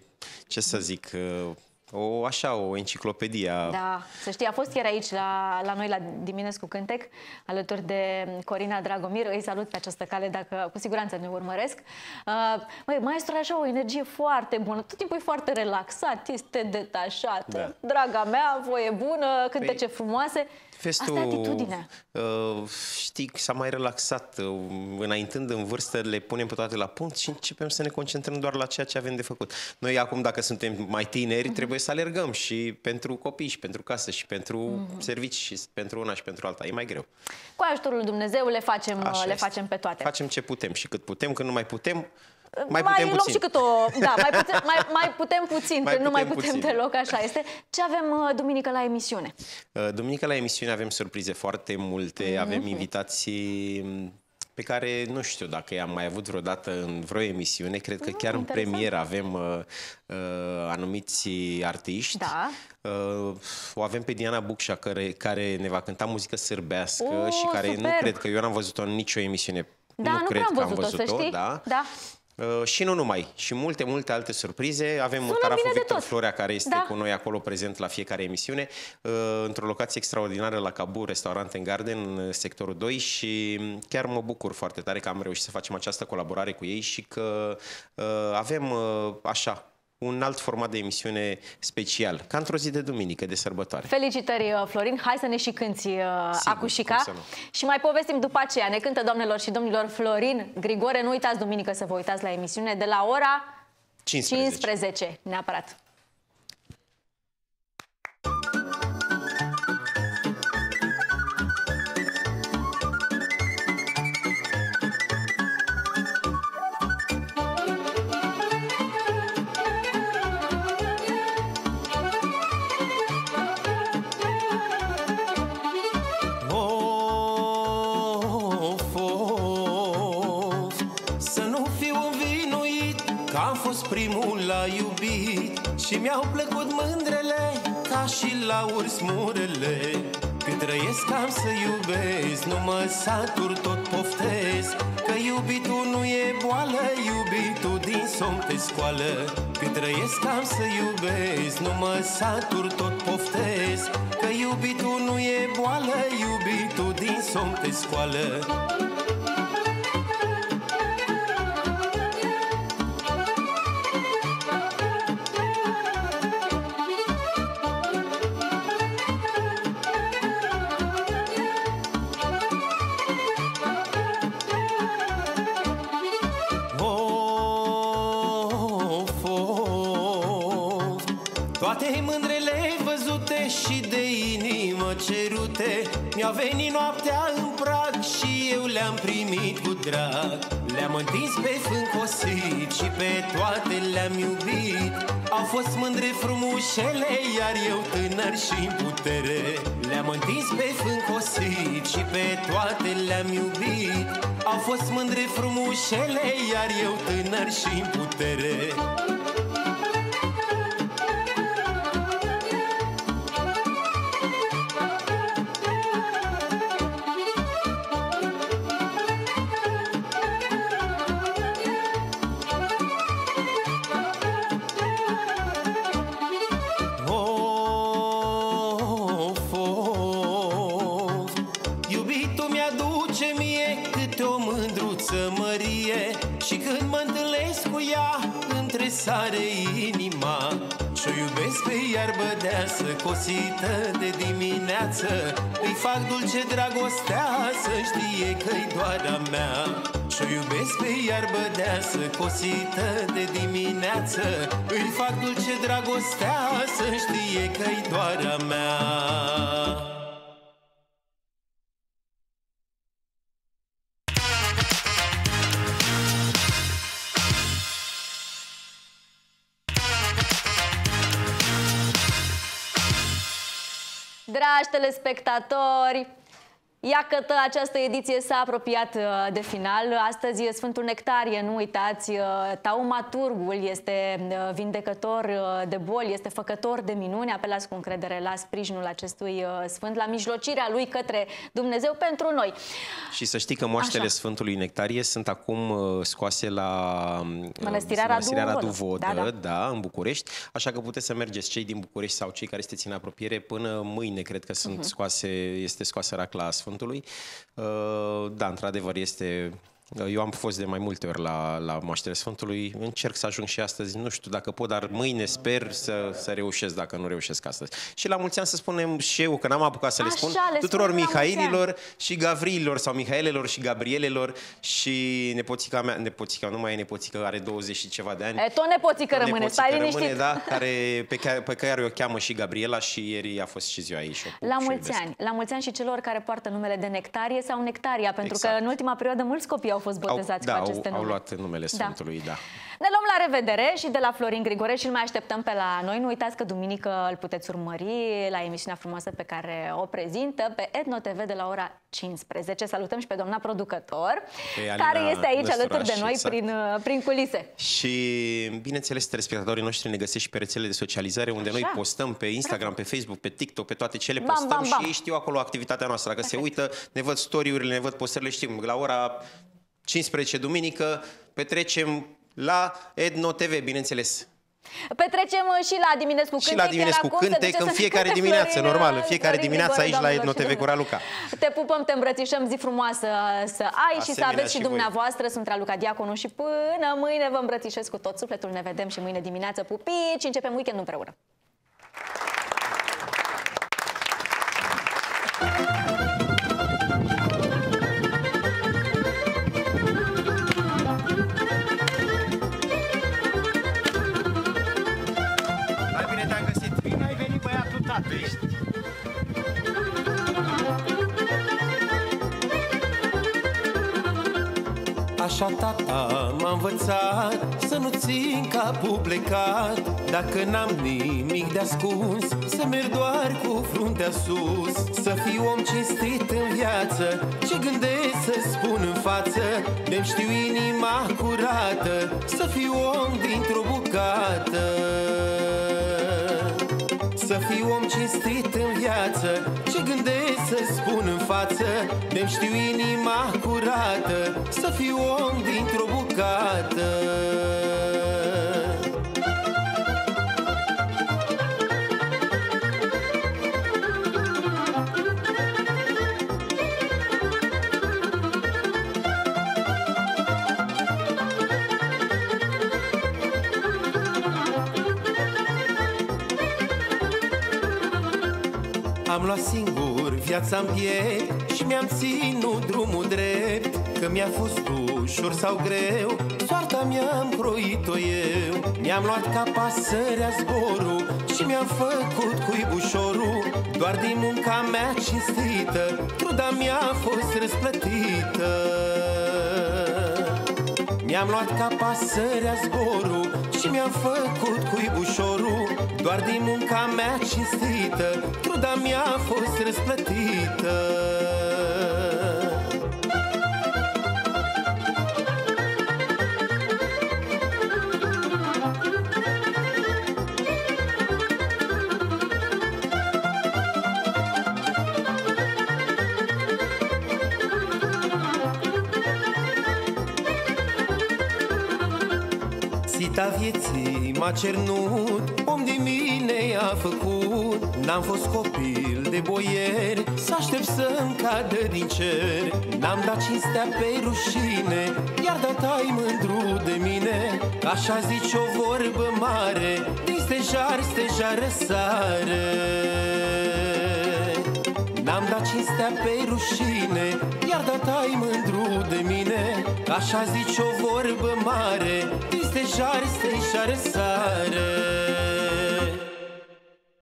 ce să zic, uh, o, așa, o enciclopedie. a-
Da, să știi, a fost chiar aici la, la noi la Diminescu Cântec, alături de Corina Dragomir. Îi salut pe această cale, dacă cu siguranță ne urmăresc. Uh, măi, maestru are așa o energie foarte bună, tot timpul e foarte relaxat, este detașat.
Da.
Draga mea, voie bună, cântece frumoase.
Festul,
Asta e atitudinea.
uh, știi, s-a mai relaxat. Uh, înaintând în vârstă, le punem pe toate la punct și începem să ne concentrăm doar la ceea ce avem de făcut. Noi acum, dacă suntem mai tineri,
Mhm.
trebuie să alergăm și pentru copii, și pentru casă, și pentru
Mhm.
servici, și pentru una și pentru alta. E mai greu.
Cu ajutorul lui Dumnezeu le facem,
Așa
le
este.
facem pe toate.
Facem ce putem și cât putem, când nu mai putem, mai,
mai
putem
luăm
puțin.
și cât o... Da, mai, putem, mai, mai putem puțin,
Mai
că nu mai
putem
putem
puțin.
deloc, așa este. Ce avem uh, duminică la emisiune?
Uh, Duminică la emisiune avem surprize foarte multe,
Mhm.
avem invitații m, pe care nu știu dacă i-am mai avut vreodată în vreo emisiune. Cred că chiar în
interesant.
premieră avem uh, uh, anumiți artiști.
Da.
Uh, o avem pe Diana Bucșa, care, care ne va cânta muzică sârbească
Oh,
și care nu
superb!
cred că eu n-am văzut-o în nicio emisiune.
Da, nu,
cred
prea am
că
văzut-o, să știi.
da.
Da.
Uh, și nu numai, și multe, multe alte surprize. Avem
Sună
Taraful
bine de
Victor
tot.
Florea, care este
Da.
cu noi acolo prezent la fiecare emisiune, uh, într-o locație extraordinară la Cabu, restaurant în Garden, în sectorul doi, și chiar mă bucur foarte tare că am reușit să facem această colaborare cu ei și că uh, avem uh, așa un alt format de emisiune special, ca într-o zi de duminică, de sărbătoare.
Felicitări, uh, Florin. Hai să ne și cânti uh, Acușica.
cum să nu.
Și mai povestim după aceea. Ne cântă, doamnelor și domnilor, Florin Grigore. Nu uitați duminică să vă uitați la emisiune de la ora
cincisprezece.
cincisprezece. Neapărat.
Of, of, să nu fiu învinuit că am fost primul la iubit și mi-au plăcut mândrele ca și la urs murele. Cât trăiesc am să iubesc, nu mă satur, tot poftesc, că iubitul nu e boală, iubitul din somn te scoală. Cât trăiesc am să iubesc, nu mă satur, tot poftesc, că iubitul nu e boală, iubitul din somn te scoală. Of, of, toate mândrele văzute și de inimă cerute, mi-a venit noaptea în prag și eu le-am primit cu drag. Le-am întins pe fâncosit și pe toate le-am iubit. Au fost mândre frumușele, iar eu tânăr și în putere. Le-am întins pe fâncosit și pe toate le-am iubit. Au fost mândre frumușele, iar eu tânăr și în putere. sare inima. Și-o iubesc pe iarbă deasă, cosită de dimineață. Îi fac dulce dragostea, să știe că-i doar a mea. Și-o iubesc pe iarbă deasă, cosită de dimineață. Îi fac dulce dragostea, să știe că-i doar a mea.
Dragi telespectatori, iată, această ediție s-a apropiat de final. Astăzi e Sfântul Nectarie, nu uitați, taumaturgul este vindecător de boli, este făcător de minuni. Apelați cu încredere la sprijinul acestui Sfânt, la mijlocirea lui către Dumnezeu pentru noi.
Și să știi că moaștele
Așa.
Sfântului Nectarie sunt acum scoase la
Mănăstirea Radu
Radu Vodă,
da, da.
da, în București, așa că puteți să mergeți cei din București sau cei care sunteți în apropiere până mâine, cred că sunt
Mhm.
scoase, este scoasă racla Sfântului. Da, într-adevăr este... Eu am fost de mai multe ori la, la moaștele Sfântului, încerc să ajung și astăzi, nu știu dacă pot, dar mâine sper să, să reușesc, dacă nu reușesc astăzi. Și la mulți ani să spunem și eu, că n-am apucat să le
Așa,
spun,
le
tuturor
spunem la mulți
Mihaililor și Gavriilor sau Mihaelelor și Gabrielelor și nepoțica mea, nepoțica, nu mai e nepoțică, are douăzeci și ceva de ani.
E, tot nepoțică rămâne,
Nepoțică
stai
rămâne,
liniștit.
da, care, pe, care, pe care o cheamă și Gabriela și ieri a fost și ziua ei. Și o
La
și o
mulți
iubesc.
ani, la mulți ani și celor care poartă numele de Nectarie sau Nectaria, pentru
Exact.
că în ultima perioadă mulți copii au fost botezați
Au,
cu
da,
aceste
au,
nume.
au luat numele Sfântului, da. da.
Ne luăm la revedere și de la Florin Grigore și îl mai așteptăm pe la noi. Nu uitați că duminică îl puteți urmări la emisiunea frumoasă pe care o prezintă pe Etno T V de la ora cincisprezece. Salutăm și pe doamna producător, care este aici
Năsturaș,
alături de noi
exact.
prin, prin culise.
Și, bineînțeles, telespectatorii noștri ne găsesc și pe rețelele de socializare, unde
Așa.
noi postăm pe Instagram, pe Facebook, pe TikTok, pe toate cele
Bam,
postăm
bam, bam.
și ei știu acolo activitatea noastră. Dacă se uită, ne văd story-urile, ne văd postările, știm. La ora cincisprezece duminică petrecem la Etno T V, bineînțeles.
Petrecem și la Diminescu
Și
Cântec.
la Diminescu
iar acum se
Cântec,
duce
în
să
fiecare
cânte
dimineață,
Florin,
normal, în fiecare
Florin
dimineață
Grigore,
aici la
doamnelor
Etno
și
T V cu Raluca.
Te pupăm, te îmbrățișăm, zi frumoasă să ai și să
Asemenea
aveți și
și voi.
dumneavoastră. Sunt Raluca Diaconu și până mâine vă îmbrățișez cu tot sufletul. Ne vedem și mâine dimineață, pupici, începem weekendul împreună.
Mai bine te-am găsit.
Bine ai venit, băiatul tată ești.
Așa tata m-a învățat să nu țin capul plecat. Dacă n-am nimic de ascuns, să merg doar cu fruntea sus. Să fiu om cinstit în viață, ce gândesc să spun în față. De-mi știu inima curată, să fiu om dintr-o bucată. Să fiu om cinstit în viață, ce gândesc să spun în față. De-mi știu inima curată, să fiu om dintr-o bucată. Am luat singur viața-n piept și mi-am ținut drumul drept. Că mi-a fost ușor sau greu, soarta mi-am croit-o eu. Mi-am luat ca pasărea zborul și mi-am făcut cuibușorul. Doar din munca mea cinstită, truda mi-a fost răsplătită. Mi-am luat ca pasărea zborul și mi-am făcut cuibușorul. Doar din munca mea cinstită, truda mi-a fost răsplătită. Sita vieții m-a cernut, om din mine mi-a făcut. N-am fost copil de boieri să aștept să-mi cadă din cer. N-am dat cinstea pe rușine, iar dat-ai mândru de mine. Așa zici o vorbă mare, din stejar, stejar răsare. N-am dat cinstea pe rușine, iar dat-ai mândru de mine. Așa zici o vorbă mare, din stejar, stejar răsare.